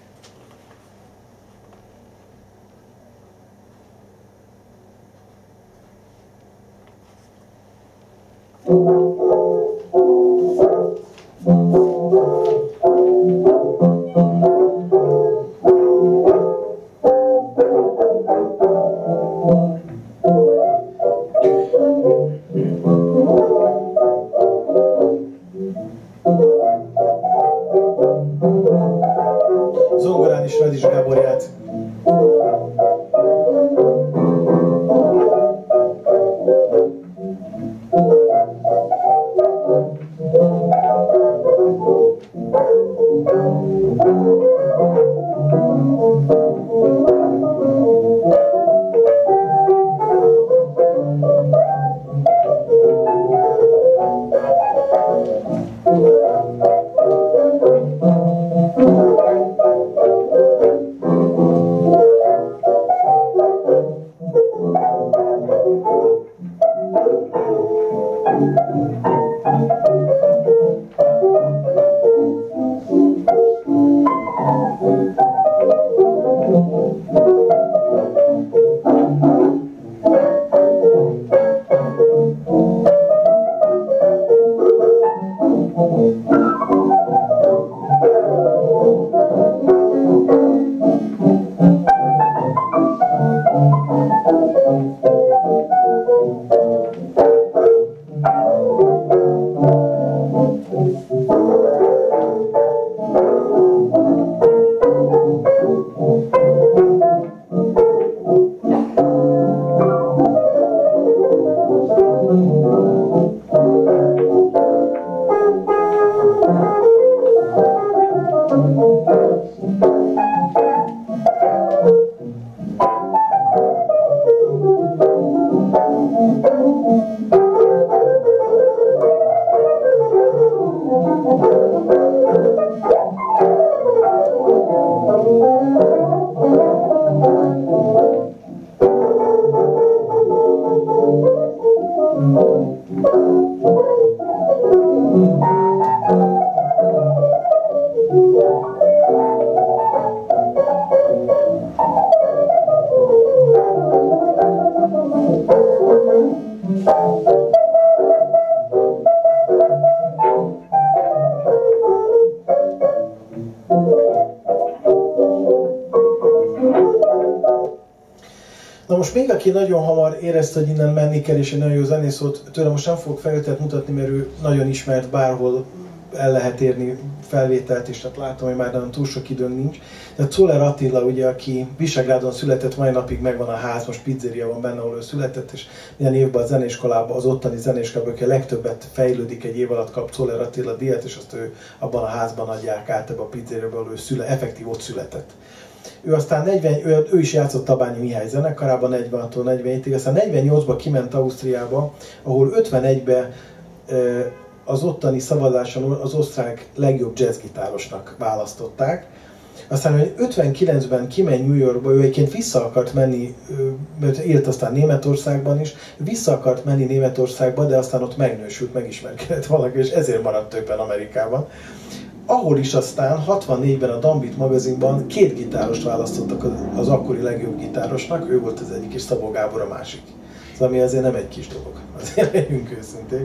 Zongorán is Radics Gábor játszik. Na most még aki nagyon hamar érezte, hogy innen menni kell, és egy nagyon jó zenész volt, tőle most nem fogok felvételt mutatni, mert ő nagyon ismert, bárhol el lehet érni felvételt, és tehát látom, hogy már nem túl sok időn nincs. Tehát Czoller Attila, ugye, aki Visegrádon született, mai napig megvan a ház, most pizzeria van benne, ahol ő született, és minden évben a zeneiskolában, az ottani zeneiskolában, aki a legtöbbet fejlődik, egy év alatt kap Czoller Attila díjat, és azt ő abban a házban adják át ebbe a pizzeriába, ahol ő szüle, effektív ott született. Ő aztán negyven, ő, ő is játszott Tabányi Mihály zenekarában negyvenhattól negyvenhétig, aztán negyvennyolcban kiment Ausztriába, ahol ötvenegyben az ottani szavazáson az osztrák legjobb jazzgitárosnak választották. Aztán, hogy ötvenkilencben kimegy New Yorkba, ő egyébként vissza akart menni, mert élt aztán Németországban is, vissza akart menni Németországba, de aztán ott megnősült, megismerkedett valaki, és ezért maradt többen Amerikában. Ahol is aztán hatvannégyben a Dambit magazinban két gitárost választottak az akkori legjobb gitárosnak, ő volt az egyik, és Szabó Gábor a másik. Ez ami azért nem egy kis dolog, azért legyünk őszinték.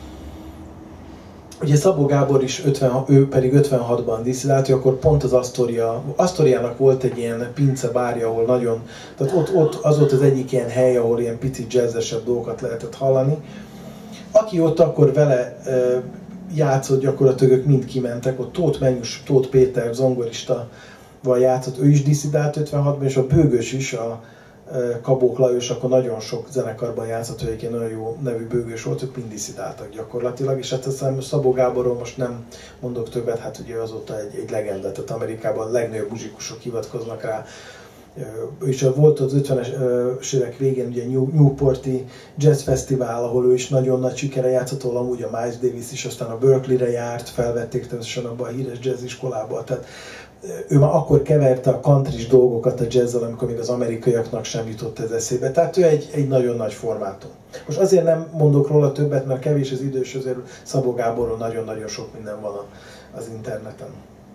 Ugye Szabó Gábor is, ötven, ő pedig ötvenhatban disszidált, hogy akkor pont az Astoria, Astoriának volt egy ilyen pince bárja, ahol nagyon, tehát ott, ott az volt az egyik ilyen hely, ahol ilyen pici jazzesebb dolgokat lehetett hallani. Aki ott akkor vele e, játszott, gyakorlatilag ők mind kimentek, ott Tóth Menyus, Tóth Péter zongorista játszott, ő is disszidált ötvenhatban, és a Bőgös is, a Kabók Lajos, akkor nagyon sok zenekarban játszott, hogy egy nagyon jó nevű bőgős volt, ők mind disszidáltak gyakorlatilag, és hát aztán Szabó Gáborról most nem mondok többet, hát ugye azóta egy, egy legenda, tehát Amerikában a legnagyobb muzsikusok hivatkoznak rá. És volt az ötvenes évek végén ugye Newporti Jazz Fesztivál, ahol ő is nagyon nagy sikere játszott, ahol amúgy a Miles Davis is, aztán a Berkeley-re járt, felvették természetesen abban a híres jazz iskolába, tehát ő már akkor keverte a country-s dolgokat a jazzzel, amikor még az amerikaiaknak sem jutott ez eszébe. Tehát ő egy, egy nagyon nagy formátum. Most azért nem mondok róla többet, mert kevés az idős, azért Szabó Gáborról nagyon-nagyon sok minden van az interneten.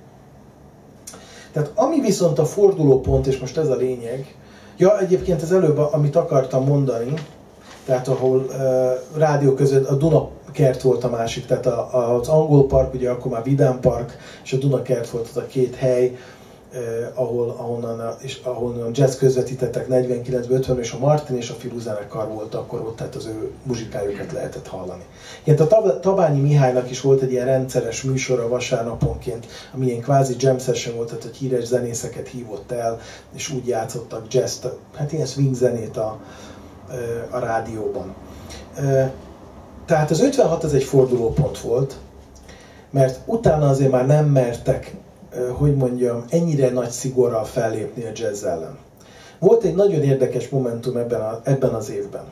Tehát ami viszont a fordulópont, és most ez a lényeg, ja egyébként az előbb, amit akartam mondani, tehát ahol uh, rádió között a Dunakert volt a másik, tehát a, az Angol Park, ugye akkor már Vidám Park, és a Dunakert volt az a két hely, eh, ahol, ahonnan, és ahonnan jazz közvetítettek negyvenkilencben, ötvenben, és a Martin és a Filú zenekar volt akkor ott, tehát az ő muzsikájukat lehetett hallani. Igen, a Tabányi Mihálynak is volt egy ilyen rendszeres műsora vasárnaponként, ami ilyen kvázi jam session volt, tehát hogy híres zenészeket hívott el, és úgy játszottak jazz, hát ilyen swing zenét a, a rádióban. Tehát az ötvenhat az egy fordulópont volt, mert utána azért már nem mertek, hogy mondjam, ennyire nagy szigorral fellépni a jazz ellen. Volt egy nagyon érdekes momentum ebben, a, ebben az évben.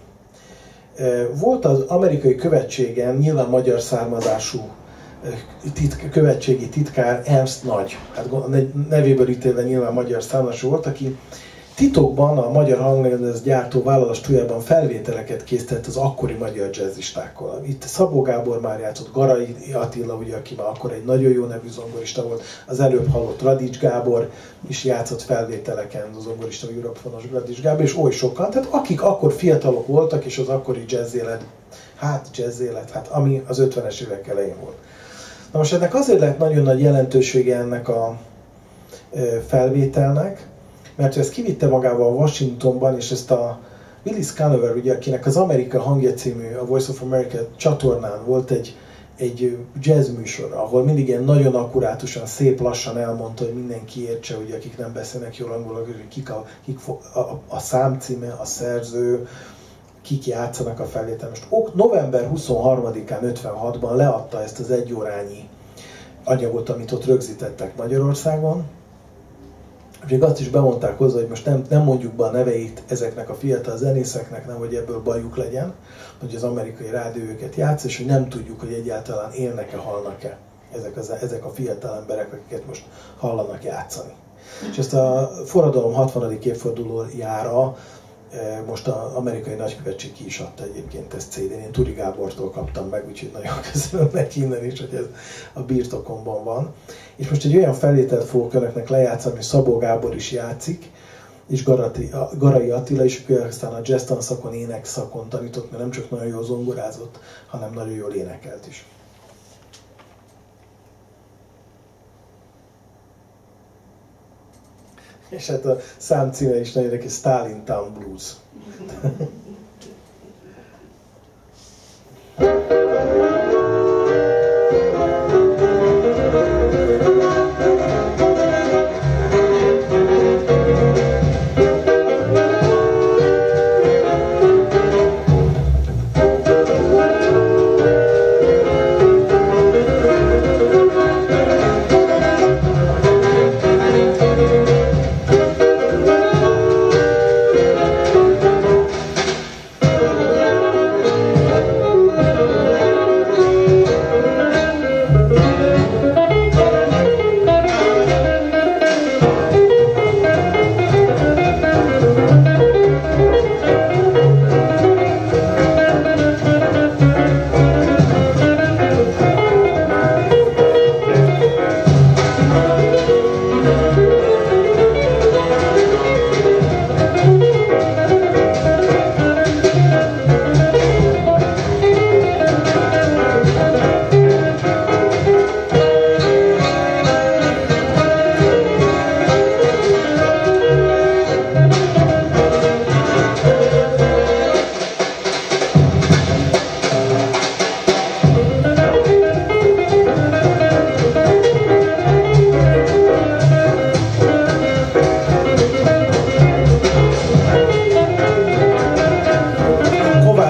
Volt az amerikai követségen, nyilván magyar származású titk, követségi titkár Ernst Nagy, hát nevéből ítélve nyilván magyar származású volt, aki titokban a Magyar Hanglemez gyártó vállalat stúdiójában felvételeket készített az akkori magyar jazzistákkal. Itt Szabó Gábor már játszott, Garai Attila, ugye, aki már akkor egy nagyon jó nevű zongorista volt, az előbb hallott Radics Gábor is játszott felvételeken, az zongorista Europe-fonos Radics Gábor, és oly sokan, tehát akik akkor fiatalok voltak, és az akkori jazz élet, hát jazz élet, hát ami az ötvenes évek elején volt. Na most ennek azért lett nagyon nagy jelentősége ennek a felvételnek, mert ő ezt kivitte magával Washingtonban, és ezt a Willis Conover, ugye, akinek az Amerika Hangja című, a Voice of America csatornán volt egy, egy jazz műsor, ahol mindig ilyen nagyon akkurátusan, szép lassan elmondta, hogy mindenki értse, ugye, akik nem beszélnek jól angolul, hogy kik a, kik a, a, a számcíme, a szerző, kik játszanak a felvételen. Most november huszonharmadikán ötvenhatban leadta ezt az egyórányi anyagot, amit ott rögzítettek Magyarországon. Úgyhogy azt is bemondták hozzá, hogy most nem, nem mondjuk be a neveit ezeknek a fiatal zenészeknek, nem, hogy ebből bajuk legyen, hogy az amerikai rádió őket játsz, és hogy nem tudjuk, hogy egyáltalán élnek-e, halnak-e ezek, az, ezek a fiatal emberek, akiket most hallanak játszani. És ezt a forradalom hatvanadik évfordulójára most az amerikai nagykövetség ki is adta egyébként ezt cé dén. Én Turi Gábortól kaptam meg, úgyhogy nagyon köszönöm neki innen is, hogy ez a birtokomban van. És most egy olyan felvételt fogok önöknek lejátszani, hogy Szabó Gábor is játszik, és Garati, Garai Attila is, ő aztán a jazz tanszakon, ének szakon tanított, mert nem csak nagyon jól zongorázott, hanem nagyon jól énekelt is. És hát a szám címe is nagyon érdekes, Stalin Town Blues.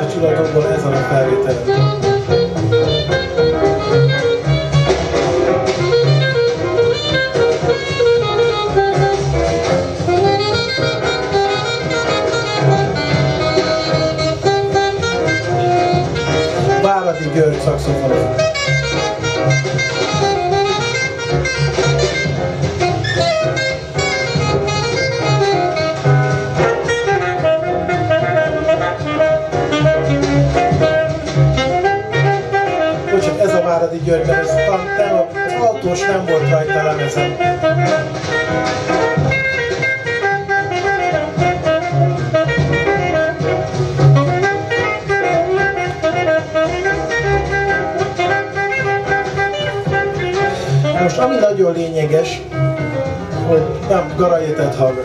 Gyula ezen a felvételen. Váradi György szaxofonon. Bocsánat, ez a Váradi György, mert ez, ez autós, nem volt rajta lemezen. Most ami nagyon lényeges, hogy nem, Garajételt hallgass.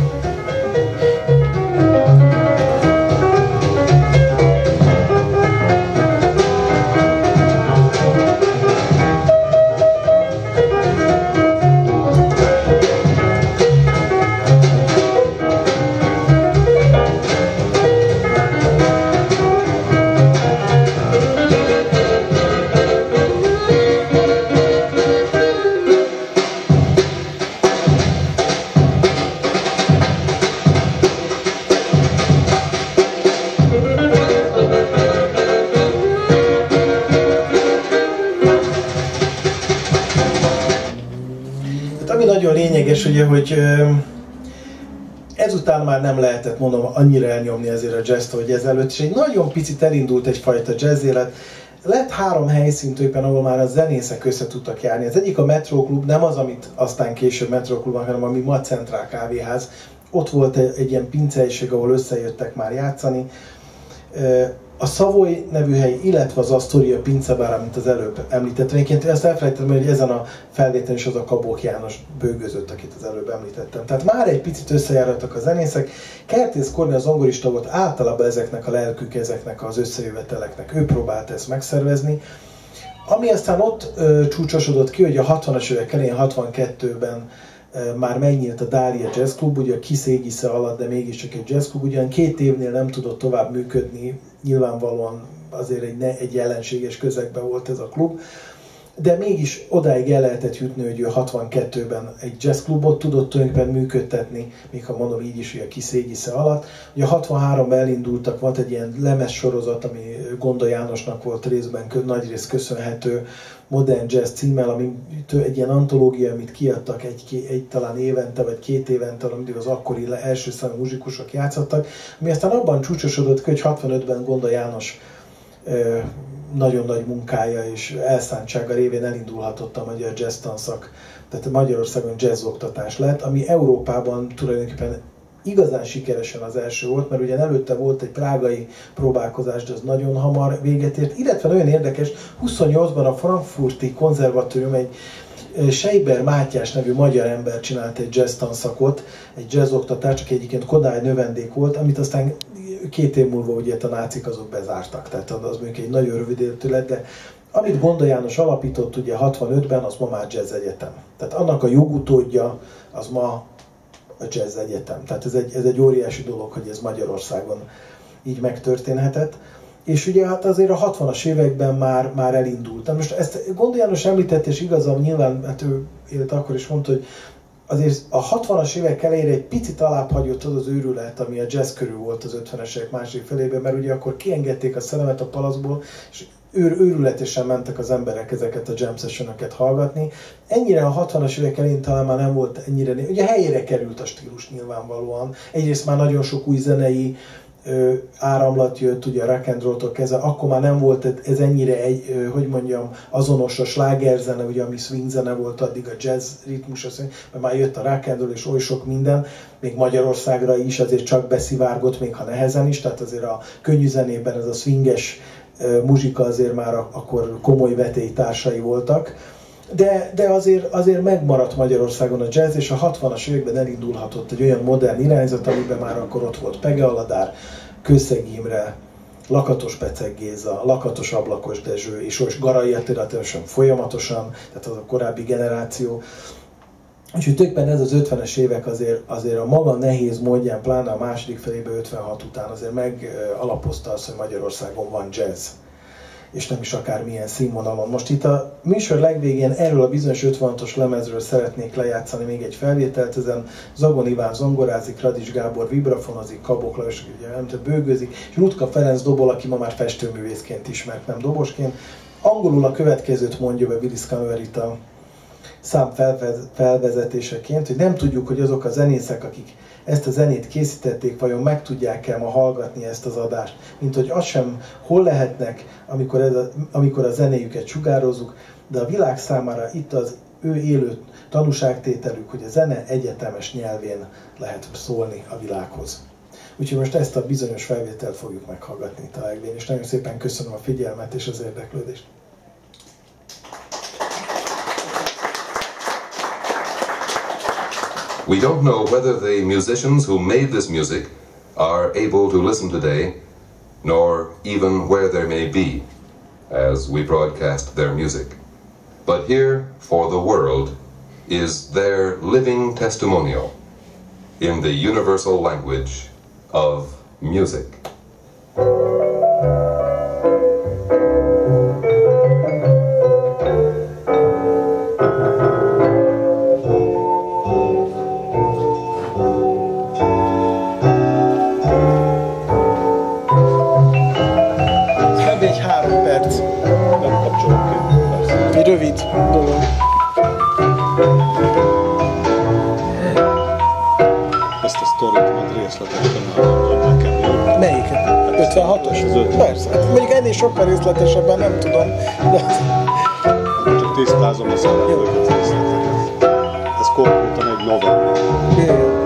Nagyon lényeges, ugye, hogy ezután már nem lehetett, mondom, annyira elnyomni ezért a jazzt, hogy ezelőtt, és egy nagyon picit elindult egyfajta jazz élet. Lett három helyszín tulajdonképpen, ahol már a zenészek össze tudtak járni. Az egyik a Metro Klub, nem az, amit aztán később Metro Klub, hanem ami ma Centrál kávéház. Ott volt egy, egy ilyen pincehelység, ahol összejöttek már játszani. A Savoy nevű hely, illetve az Astoria pincebár, amit az előbb említettem. Egyébként ezt elfelejtettem, hogy ezen a felvételen is az a Kabók János bőgözött, akit az előbb említettem. Tehát már egy picit összejártak a zenészek. Kertész Kornél az zongorista volt, általában ezeknek a lelkük, ezeknek az összejöveteleknek. Ő próbált ezt megszervezni. Ami aztán ott ö, csúcsosodott ki, hogy a hatvanas évek elején, hatvankettőben már megnyílt a Dália Jazz Club, ugye a Kiss égisze alatt, de mégiscsak egy jazz club, ugyan két évnél nem tudott tovább működni, nyilvánvalóan azért egy, ne, egy ellenséges közegben volt ez a klub, de mégis odáig el lehetett jutni, hogy ő hatvankettőben egy jazz klubot tudott tulajdonképpen működtetni, még ha mondom így is, hogy a Kiss égisze alatt. Ugye a hatvanháromban elindultak, volt egy ilyen lemez sorozat, ami Gonda Jánosnak volt részben nagyrészt köszönhető, Modern Jazz címmel, ami egy ilyen antológia, amit kiadtak egy, egy talán évente, vagy két évente, mindig az akkori első számú muzsikusok játszottak, ami aztán abban csúcsosodott ki, hogy hatvanötben Gonda János ö, nagyon nagy munkája és elszántsága révén elindulhatott a magyar jazz tanszak, tehát Magyarországon jazz oktatás lett, ami Európában tulajdonképpen igazán sikeresen az első volt, mert ugye előtte volt egy prágai próbálkozás, de az nagyon hamar véget ért, illetve nagyon érdekes, huszonnyolcban a Frankfurti Konzervatórium egy Seiber Mátyás nevű magyar ember csinált egy jazz tanszakot, egy jazz oktatást, csak egyébként Kodály növendék volt, amit aztán két év múlva ugye a nácik azok bezártak, tehát az mondjuk egy nagyon rövid életű lett, de amit Gonda János alapított ugye hatvanötben, az ma már jazz egyetem. Tehát annak a jogutódja az ma a jazz egyetem. Tehát ez egy, ez egy óriási dolog, hogy ez Magyarországon így megtörténhetett. És ugye hát azért a hatvanas években már, már elindult. Most ezt Gonda János említett, és igazán nyilván, hát ő élt akkor is mondta, hogy azért a hatvanas évek elejére egy picit alább hagyott az az őrület, ami a jazz körül volt az ötvenes évek másik felében, mert ugye akkor kiengedték a szellemet a palaszból, és őr, őrületesen mentek az emberek ezeket a jam sessionöket hallgatni. Ennyire a hatvanas évek elején talán már nem volt ennyire, ugye helyére került a stílus nyilvánvalóan. Egyrészt már nagyon sok új zenei ö, áramlat jött, ugye a rock and roll-tól kezdve, akkor már nem volt ez ennyire egy, ö, hogy mondjam, azonos a slágerzene, ugye ami swing zene volt addig, a jazz ritmus, mert már jött a rock and roll és oly sok minden, még Magyarországra is azért csak beszivárgott, még ha nehezen is, tehát azért a könnyű zenében ez a swinges muzsika azért már akkor komoly vetélytársai voltak, de, de azért, azért megmaradt Magyarországon a jazz, és a hatvanas években elindulhatott egy olyan modern irányzat, amiben már akkor ott volt Pege Aladár, Kőszeg Imre, Lakatos Pecek Géza, Lakatos Ablakos Dezső, és Garai Attila folyamatosan, tehát az a korábbi generáció. Úgyhogy tulajdonképpen ez az ötvenes évek azért, azért a maga nehéz módján, pláne a második felében ötvenhat után azért megalapozta azt, hogy Magyarországon van jazz. És nem is akármilyen színvonalon. Most itt a műsor legvégén erről a bizonyos ötvenhatos lemezről szeretnék lejátszani még egy felvételt. Ezen Zagon Iván zongorázik, Radics Gábor vibrafonozik, Kabok Lajos bőgőzik, és Rutka Ferenc dobol, aki ma már festőművészként ismert, nem dobosként. Angolul a következőt mondja be Willis Canaverit a szám felvezetéseként, hogy nem tudjuk, hogy azok a zenészek, akik ezt a zenét készítették, vajon meg tudják-e ma hallgatni ezt az adást, mint hogy azt sem hol lehetnek, amikor, ez a, amikor a zenéjüket sugározzuk, de a világ számára itt az ő élő tanúságtételük, hogy a zene egyetemes nyelvén lehet szólni a világhoz. Úgyhogy most ezt a bizonyos felvételt fogjuk meghallgatni itt a legvégén, és nagyon szépen köszönöm a figyelmet és az érdeklődést. We don't know whether the musicians who made this music are able to listen today, nor even where they may be as we broadcast their music. But here, for the world, is their living testimonial in the universal language of music. Rövid dolog. Ezt a sztorit majd részletesen elmondod nekem, jó? Melyiket? ötvenhatos? Az ötvenhatos. Persze. Hát mondjuk ennél sokkal részletesebben nem tudom. De... Csak tisztázom a szereplőket részleteket. Ez konkrétan egy novella. Yeah.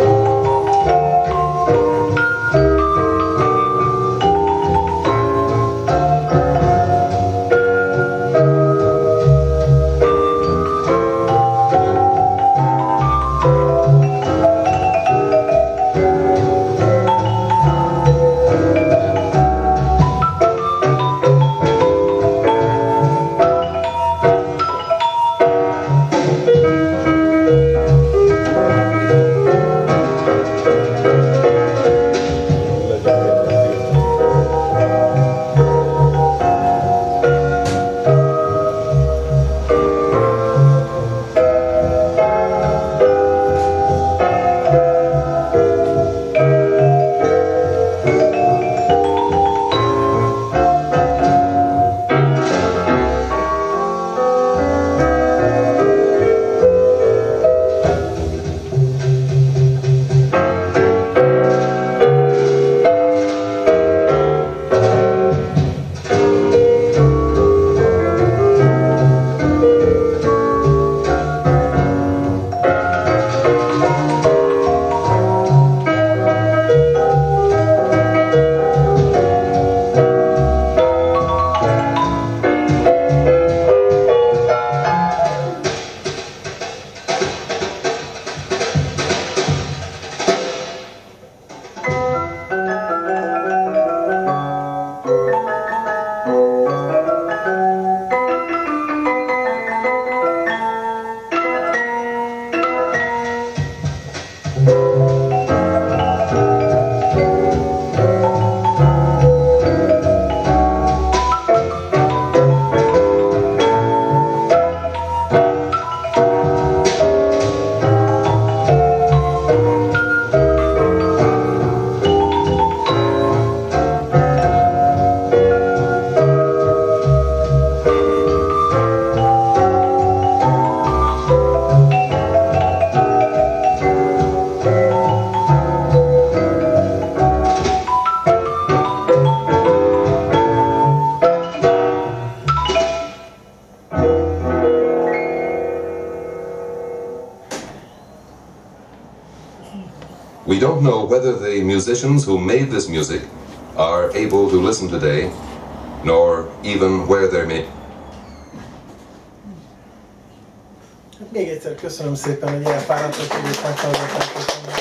We don't know whether the musicians who made this music are able to listen today, nor even where they may. Még egyszer köszönöm szépen, hogy elfáradtak, hogy itt meghallgatták.